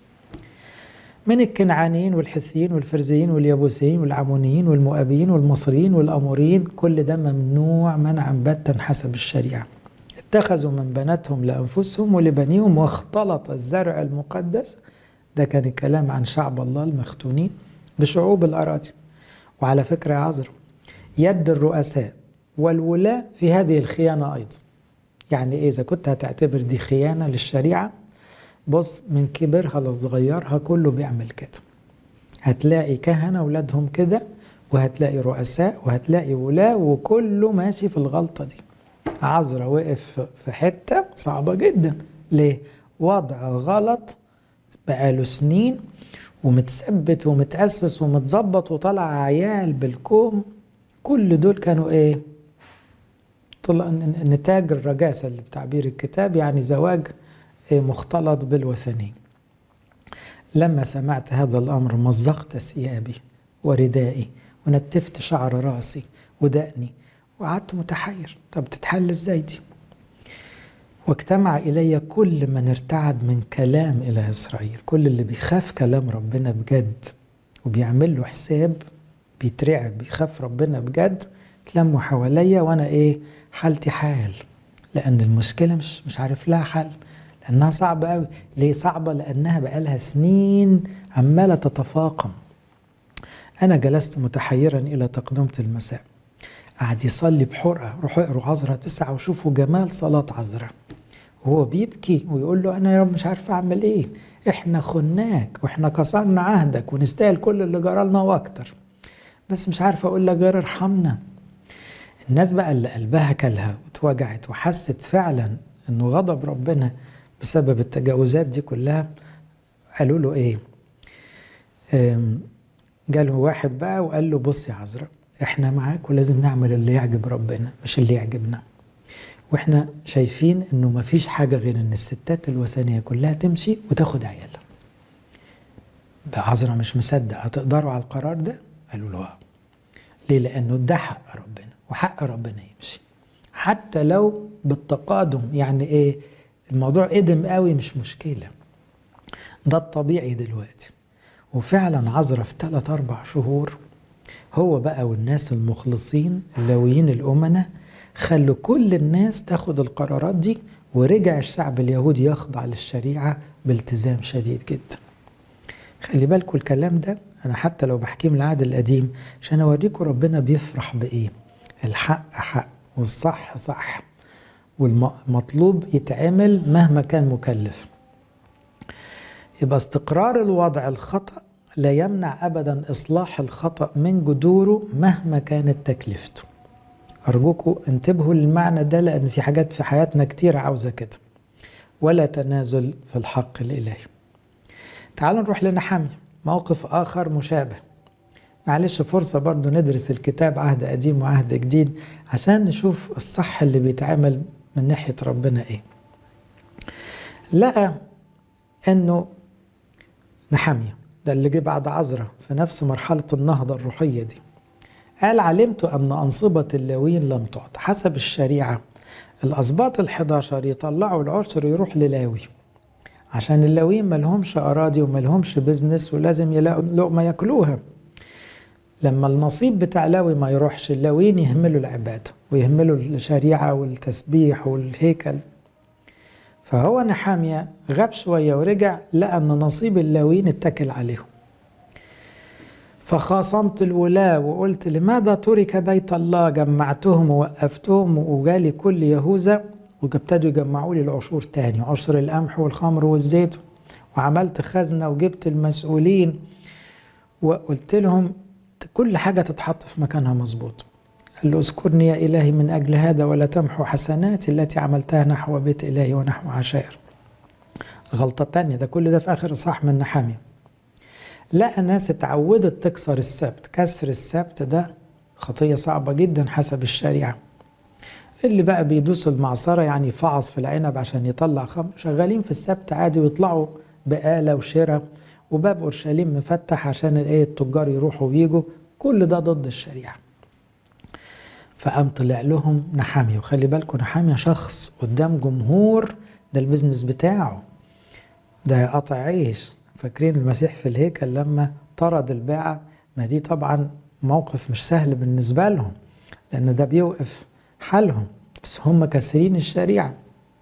من الكنعانيين والحثيين والفرزيين واليابوسيين والعمونيين والمؤابيين والمصريين والأموريين. كل ده ممنوع منعا باتا حسب الشريعة. اتخذوا من بناتهم لأنفسهم ولبنيهم واختلط الزرع المقدس، ده كان الكلام عن شعب الله المختونين، بشعوب الأراضي. وعلى فكرة يا عذر يد الرؤساء والولاة في هذه الخيانة أيضا. يعني إيه إذا كنت هتعتبر دي خيانة للشريعة، بص من كبرها لصغيرها كله بيعمل كده. هتلاقي كهنة أولادهم كده، وهتلاقي رؤساء وهتلاقي ولاة، وكله ماشي في الغلطة دي. عذرا وقف في حتة صعبة جدا. ليه؟ وضع غلط بقاله سنين ومتثبت ومتأسس ومتظبط وطلع عيال بالكوم. كل دول كانوا ايه؟ طلع نتاج الرجاسة اللي بتعبير الكتاب، يعني زواج إيه مختلط بالوثني. لما سمعت هذا الأمر مزقت ثيابي وردائي ونتفت شعر راسي ودقني وقعدت متحير. طب تتحل ازاي دي؟ واجتمع إلي كل من ارتعد من كلام إله إسرائيل. كل اللي بيخاف كلام ربنا بجد وبيعمل له حساب بيترعب بيخاف ربنا بجد، تلموا حواليا. وانا ايه حالتي حال، لأن المشكلة مش مش عارف لها حل، لأنها صعبة قوي. ليه صعبة؟ لأنها بقالها سنين عمالة تتفاقم. أنا جلست متحيرا إلى تقدمة المساء. قعد يصلي بحرقة. روحوا اقروا عزرا تسعة وشوفوا جمال صلاة عزرا وهو بيبكي ويقول له أنا يا رب مش عارف أعمل إيه. إحنا خناك وإحنا كسرنا عهدك ونستاهل كل اللي جرالنا وأكتر، بس مش عارف أقول لك غير ارحمنا. الناس بقى اللي قلبها كلها وتوجعت وحست فعلا إنه غضب ربنا بسبب التجاوزات دي كلها، قالوا له إيه؟ جاله واحد بقى وقال له بص يا عزرا، إحنا معاك ولازم نعمل اللي يعجب ربنا مش اللي يعجبنا. وإحنا شايفين إنه مفيش حاجة غير إن الستات الوثنية كلها تمشي وتاخد عيالها. بقى عزرا مش مصدق. هتقدروا على القرار ده؟ قالوا له آه. ليه؟ لأنه ده حق ربنا وحق ربنا يمشي حتى لو بالتقادم. يعني إيه؟ الموضوع قدم قوي مش مشكلة، ده الطبيعي دلوقتي. وفعلا عزرا في ثلاث أربع شهور هو بقى والناس المخلصين اللاويين الأمنة خلوا كل الناس تاخد القرارات دي، ورجع الشعب اليهودي يخضع للشريعة بالتزام شديد جدا. خلي بالكم الكلام ده أنا حتى لو بحكي من العهد القديم عشان أوريكم ربنا بيفرح بإيه. الحق حق والصح صح، والمطلوب يتعمل مهما كان مكلف. يبقى استقرار الوضع الخطأ لا يمنع أبدا إصلاح الخطأ من جذوره مهما كانت تكلفته. أرجوكم انتبهوا للمعنى ده، لأن في حاجات في حياتنا كتير عاوزة كده. ولا تنازل في الحق الإلهي. تعالوا نروح لنحمية، موقف آخر مشابه. معلش فرصة برضو ندرس الكتاب عهد قديم وعهد جديد عشان نشوف الصح اللي بيتعمل من ناحية ربنا إيه. لقى أنه نحمية ده اللي جه بعد عزرا في نفس مرحلة النهضة الروحية دي، قال علمت أن أنصبة اللاويين لم تعط حسب الشريعة. الأسباط الحداشر يطلعوا العشر يروح للاوي، عشان اللاويين ملهمش أراضي وملهمش بزنس ولازم يلاقوا لقمة ياكلوها. لما النصيب بتاع لاوي ما يروحش، اللاويين يهملوا العبادة ويهملوا الشريعة والتسبيح والهيكل. فهو نحمية غاب شوية ورجع لقى أن نصيب اللاويين اتكل عليهم. فخاصمت الولاة وقلت لماذا ترك بيت الله؟ جمعتهم ووقفتهم وجالي كل يهوذا وابتدوا يجمعوا لي العشور تاني، عشر القمح والخمر والزيت، وعملت خزنة وجبت المسؤولين وقلت لهم كل حاجة تتحط في مكانها مظبوط. قال له اذكرني يا إلهي من أجل هذا ولا تمحو حسناتي التي عملتها نحو بيت إلهي ونحو عشائر. غلطة تانية، ده كل ده في آخر إصحاح من نحمية. لقى ناس اتعودت تكسر السبت، كسر السبت ده خطية صعبة جدا حسب الشريعة. اللي بقى بيدوس المعصرة يعني يفعص في العنب عشان يطلع خمر، شغالين في السبت عادي ويطلعوا بقالة وشراء، وباب أورشليم مفتح عشان الايه التجار يروحوا ويجوا، كل ده ضد الشريعة. فقام طلع لهم نحمية، وخلي بالكم نحمية شخص قدام جمهور ده البزنس بتاعه، ده قطع عيش. فاكرين المسيح في الهيكل لما طرد الباعة؟ ما دي طبعا موقف مش سهل بالنسبة لهم، لأن ده بيوقف حالهم، بس هم كاسرين الشريعة.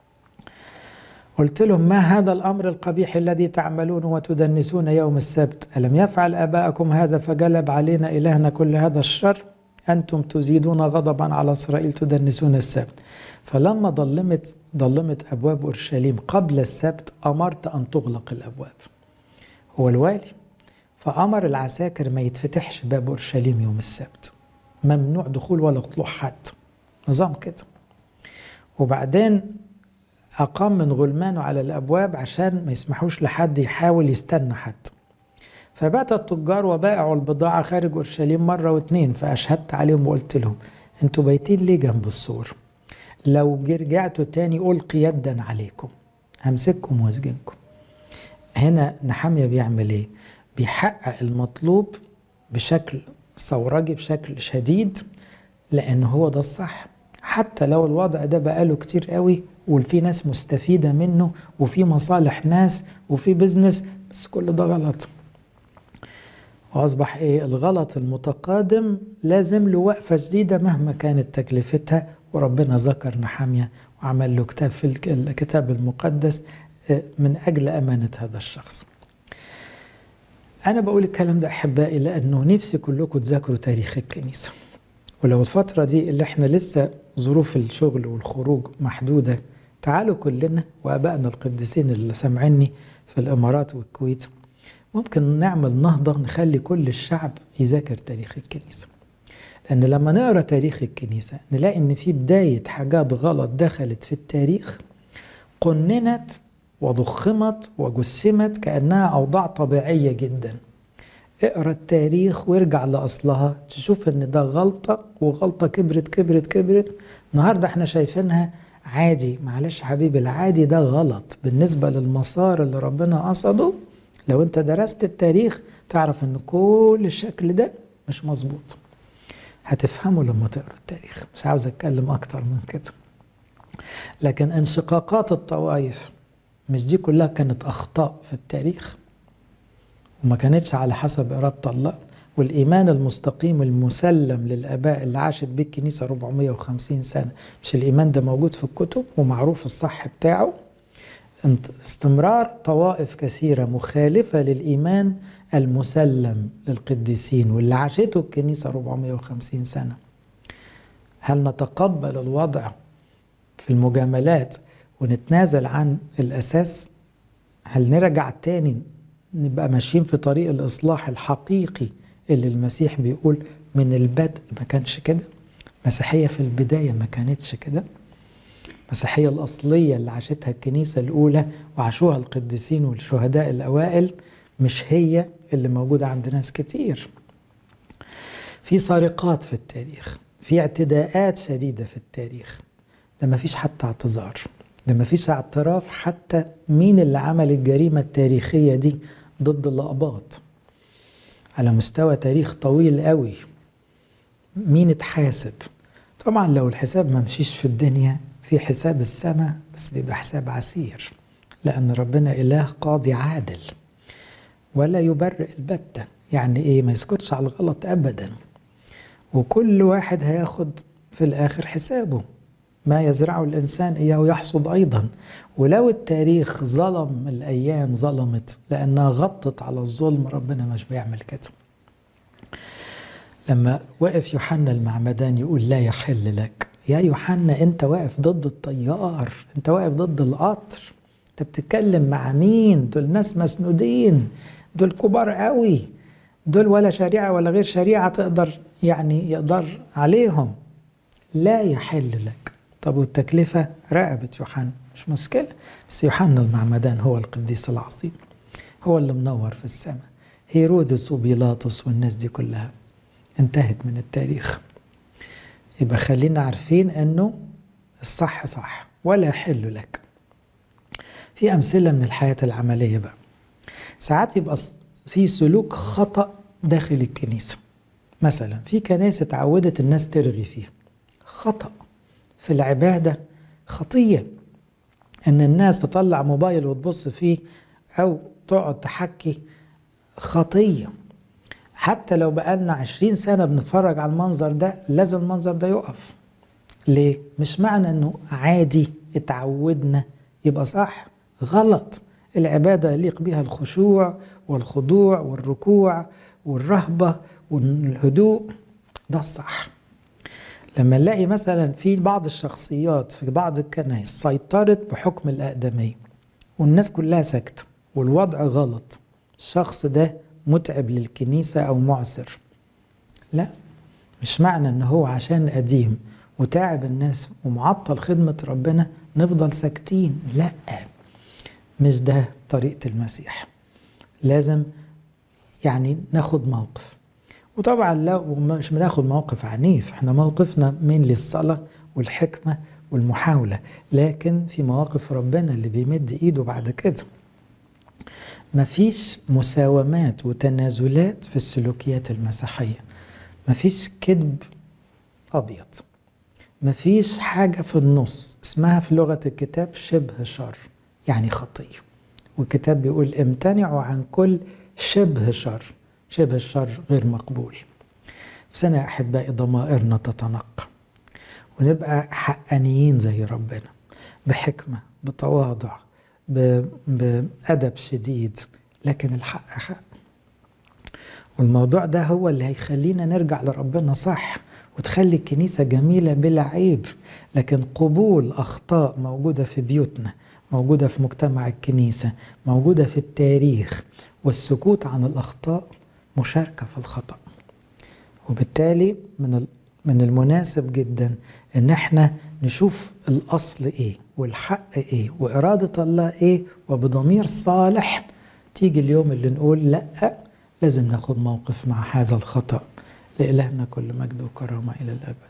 قلت لهم ما هذا الأمر القبيح الذي تعملون وتدنسون يوم السبت؟ ألم يفعل آباءكم هذا فجلب علينا إلهنا كل هذا الشر؟ أنتم تزيدون غضبا على إسرائيل تدنسون السبت. فلما ضلمت ضلمت أبواب أورشليم قبل السبت أمرت أن تغلق الأبواب. هو الوالي، فأمر العساكر ما يتفتحش باب أورشليم يوم السبت، ممنوع دخول ولا طلوع حد، نظام كده. وبعدين أقام من غلمانه على الأبواب عشان ما يسمحوش لحد يحاول يستنى حد. فبات التجار وبائعوا البضاعة خارج أورشليم مرة واتنين، فأشهدت عليهم وقلت لهم انتوا بايتين ليه جنب السور؟ لو رجعتوا تاني ألقي يدا عليكم، همسككم واسجنكم. هنا نحمية بيعمل ايه؟ بيحقق المطلوب بشكل ثورجي بشكل شديد، لأن هو ده الصح. حتى لو الوضع ده بقاله كتير قوي وفي ناس مستفيدة منه وفي مصالح ناس وفي بزنس، بس كل ده غلط. وأصبح إيه؟ الغلط المتقادم لازم له وقفة جديدة مهما كانت تكلفتها. وربنا ذكر نحمية وعمل له كتاب في الكتاب المقدس من أجل أمانة هذا الشخص. أنا بقول الكلام ده أحبائي لأنه نفسي كلكم تذاكروا تاريخ الكنيسة، ولو الفترة دي اللي احنا لسه ظروف الشغل والخروج محدودة، تعالوا كلنا وأبائنا القديسين اللي سمعني في الإمارات والكويت، ممكن نعمل نهضة نخلي كل الشعب يذاكر تاريخ الكنيسة. لأن لما نقرأ تاريخ الكنيسة نلاقي إن في بداية حاجات غلط دخلت في التاريخ، قننت وضخمت وجسمت كأنها أوضاع طبيعية جدا. اقرأ التاريخ وارجع لأصلها تشوف إن ده غلطة، وغلطة كبرت كبرت كبرت. النهاردة احنا شايفينها عادي. معلش حبيبي، العادي ده غلط بالنسبة للمسار اللي ربنا قصده. لو انت درست التاريخ تعرف ان كل الشكل ده مش مظبوط. هتفهمه لما تقرأ التاريخ، مش عاوز اتكلم اكتر من كده. لكن انشقاقات الطوائف مش دي كلها كانت اخطاء في التاريخ، وما كانتش على حسب إرادة الله. والإيمان المستقيم المسلم للآباء اللي عاشت بيه الكنيسة أربعمائة وخمسين سنة، مش الإيمان ده موجود في الكتب ومعروف الصح بتاعه؟ استمرار طوائف كثيرة مخالفة للإيمان المسلم للقديسين واللي عاشته الكنيسة أربعمائة وخمسين سنة. هل نتقبل الوضع في المجاملات ونتنازل عن الأساس؟ هل نرجع تاني نبقى ماشيين في طريق الإصلاح الحقيقي اللي المسيح بيقول من البدء ما كانش كده؟ مسيحية في البداية ما كانتش كده. المسيحية الأصلية اللي عاشتها الكنيسة الأولى وعاشوها القديسين والشهداء الأوائل مش هي اللي موجودة عند ناس كتير. في سرقات في التاريخ، في اعتداءات شديدة في التاريخ، ده ما فيش حتى اعتذار، ده ما فيش اعتراف حتى مين اللي عمل الجريمة التاريخية دي ضد الأقباط على مستوى تاريخ طويل قوي. مين اتحاسب؟ طبعا لو الحساب ما مشيش في الدنيا في حساب السماء، بس بيبقى حساب عسير، لأن ربنا إله قاضي عادل ولا يبرئ البتة. يعني إيه؟ ما يسكتش على الغلط أبدا، وكل واحد هياخد في الآخر حسابه. ما يزرعه الإنسان إياه يحصد أيضا. ولو التاريخ ظلم، الأيام ظلمت لأنها غطت على الظلم، ربنا مش بيعمل كده. لما وقف يوحنا المعمدان يقول لا يحل لك، يا يوحنا أنت واقف ضد الطيار، أنت واقف ضد القطر، أنت بتتكلم مع مين؟ دول ناس مسنودين، دول كبار قوي، دول ولا شريعة ولا غير شريعة تقدر يعني يقدر عليهم. لا يحل لك. طب والتكلفة رقبة يوحنا مش مشكلة، بس يوحنا المعمدان هو القديس العظيم، هو اللي منور في السماء. هيرودس وبيلاطس والناس دي كلها انتهت من التاريخ. يبقى خلينا عارفين انه الصح صح ولا يحل لك. في امثلة من الحياة العملية بقى. ساعات يبقى في سلوك خطأ داخل الكنيسة، مثلا في كنائس اتعودت الناس ترغي فيها، خطأ في العبادة، خطية ان الناس تطلع موبايل وتبص فيه او تقعد تحكي، خطية. حتى لو بقالنا عشرين سنة بنتفرج على المنظر ده لازم المنظر ده يقف. ليه؟ مش معنى انه عادي اتعودنا يبقى صح، غلط. العبادة يليق بها الخشوع والخضوع والركوع والرهبة والهدوء، ده الصح. لما نلاقي مثلا في بعض الشخصيات في بعض الكنائس سيطرت بحكم الأقدمية والناس كلها ساكتة والوضع غلط، الشخص ده متعب للكنيسة أو معسر، لا، مش معنى أنه هو عشان قديم وتعب الناس ومعطل خدمة ربنا نفضل ساكتين، لا، مش ده طريقة المسيح. لازم يعني ناخد موقف. وطبعا لو مش بناخد موقف عنيف، احنا موقفنا من للصلاة والحكمة والمحاولة، لكن في مواقف ربنا اللي بيمد ايده بعد كده. مفيش مساومات وتنازلات في السلوكيات المسيحية، مفيش كذب أبيض، مفيش حاجة في النص اسمها في لغة الكتاب شبه شر، يعني خطية. والكتاب بيقول امتنعوا عن كل شبه شر، شبه الشر غير مقبول. في سنة يا أحبائي ضمائرنا تتنقى ونبقى حقانيين زي ربنا، بحكمة، بتواضع، بأدب شديد، لكن الحق حق. والموضوع ده هو اللي هيخلينا نرجع لربنا صح، وتخلي الكنيسة جميلة بلا عيب. لكن قبول أخطاء موجودة في بيوتنا، موجودة في مجتمع الكنيسة، موجودة في التاريخ، والسكوت عن الأخطاء مشاركة في الخطأ. وبالتالي من من المناسب جدا ان احنا نشوف الأصل ايه والحق ايه وإرادة الله ايه، وبضمير صالح تيجي اليوم اللي نقول لا، لازم ناخد موقف مع هذا الخطأ. لإلهنا كل مجد وكرامة إلى الأبد.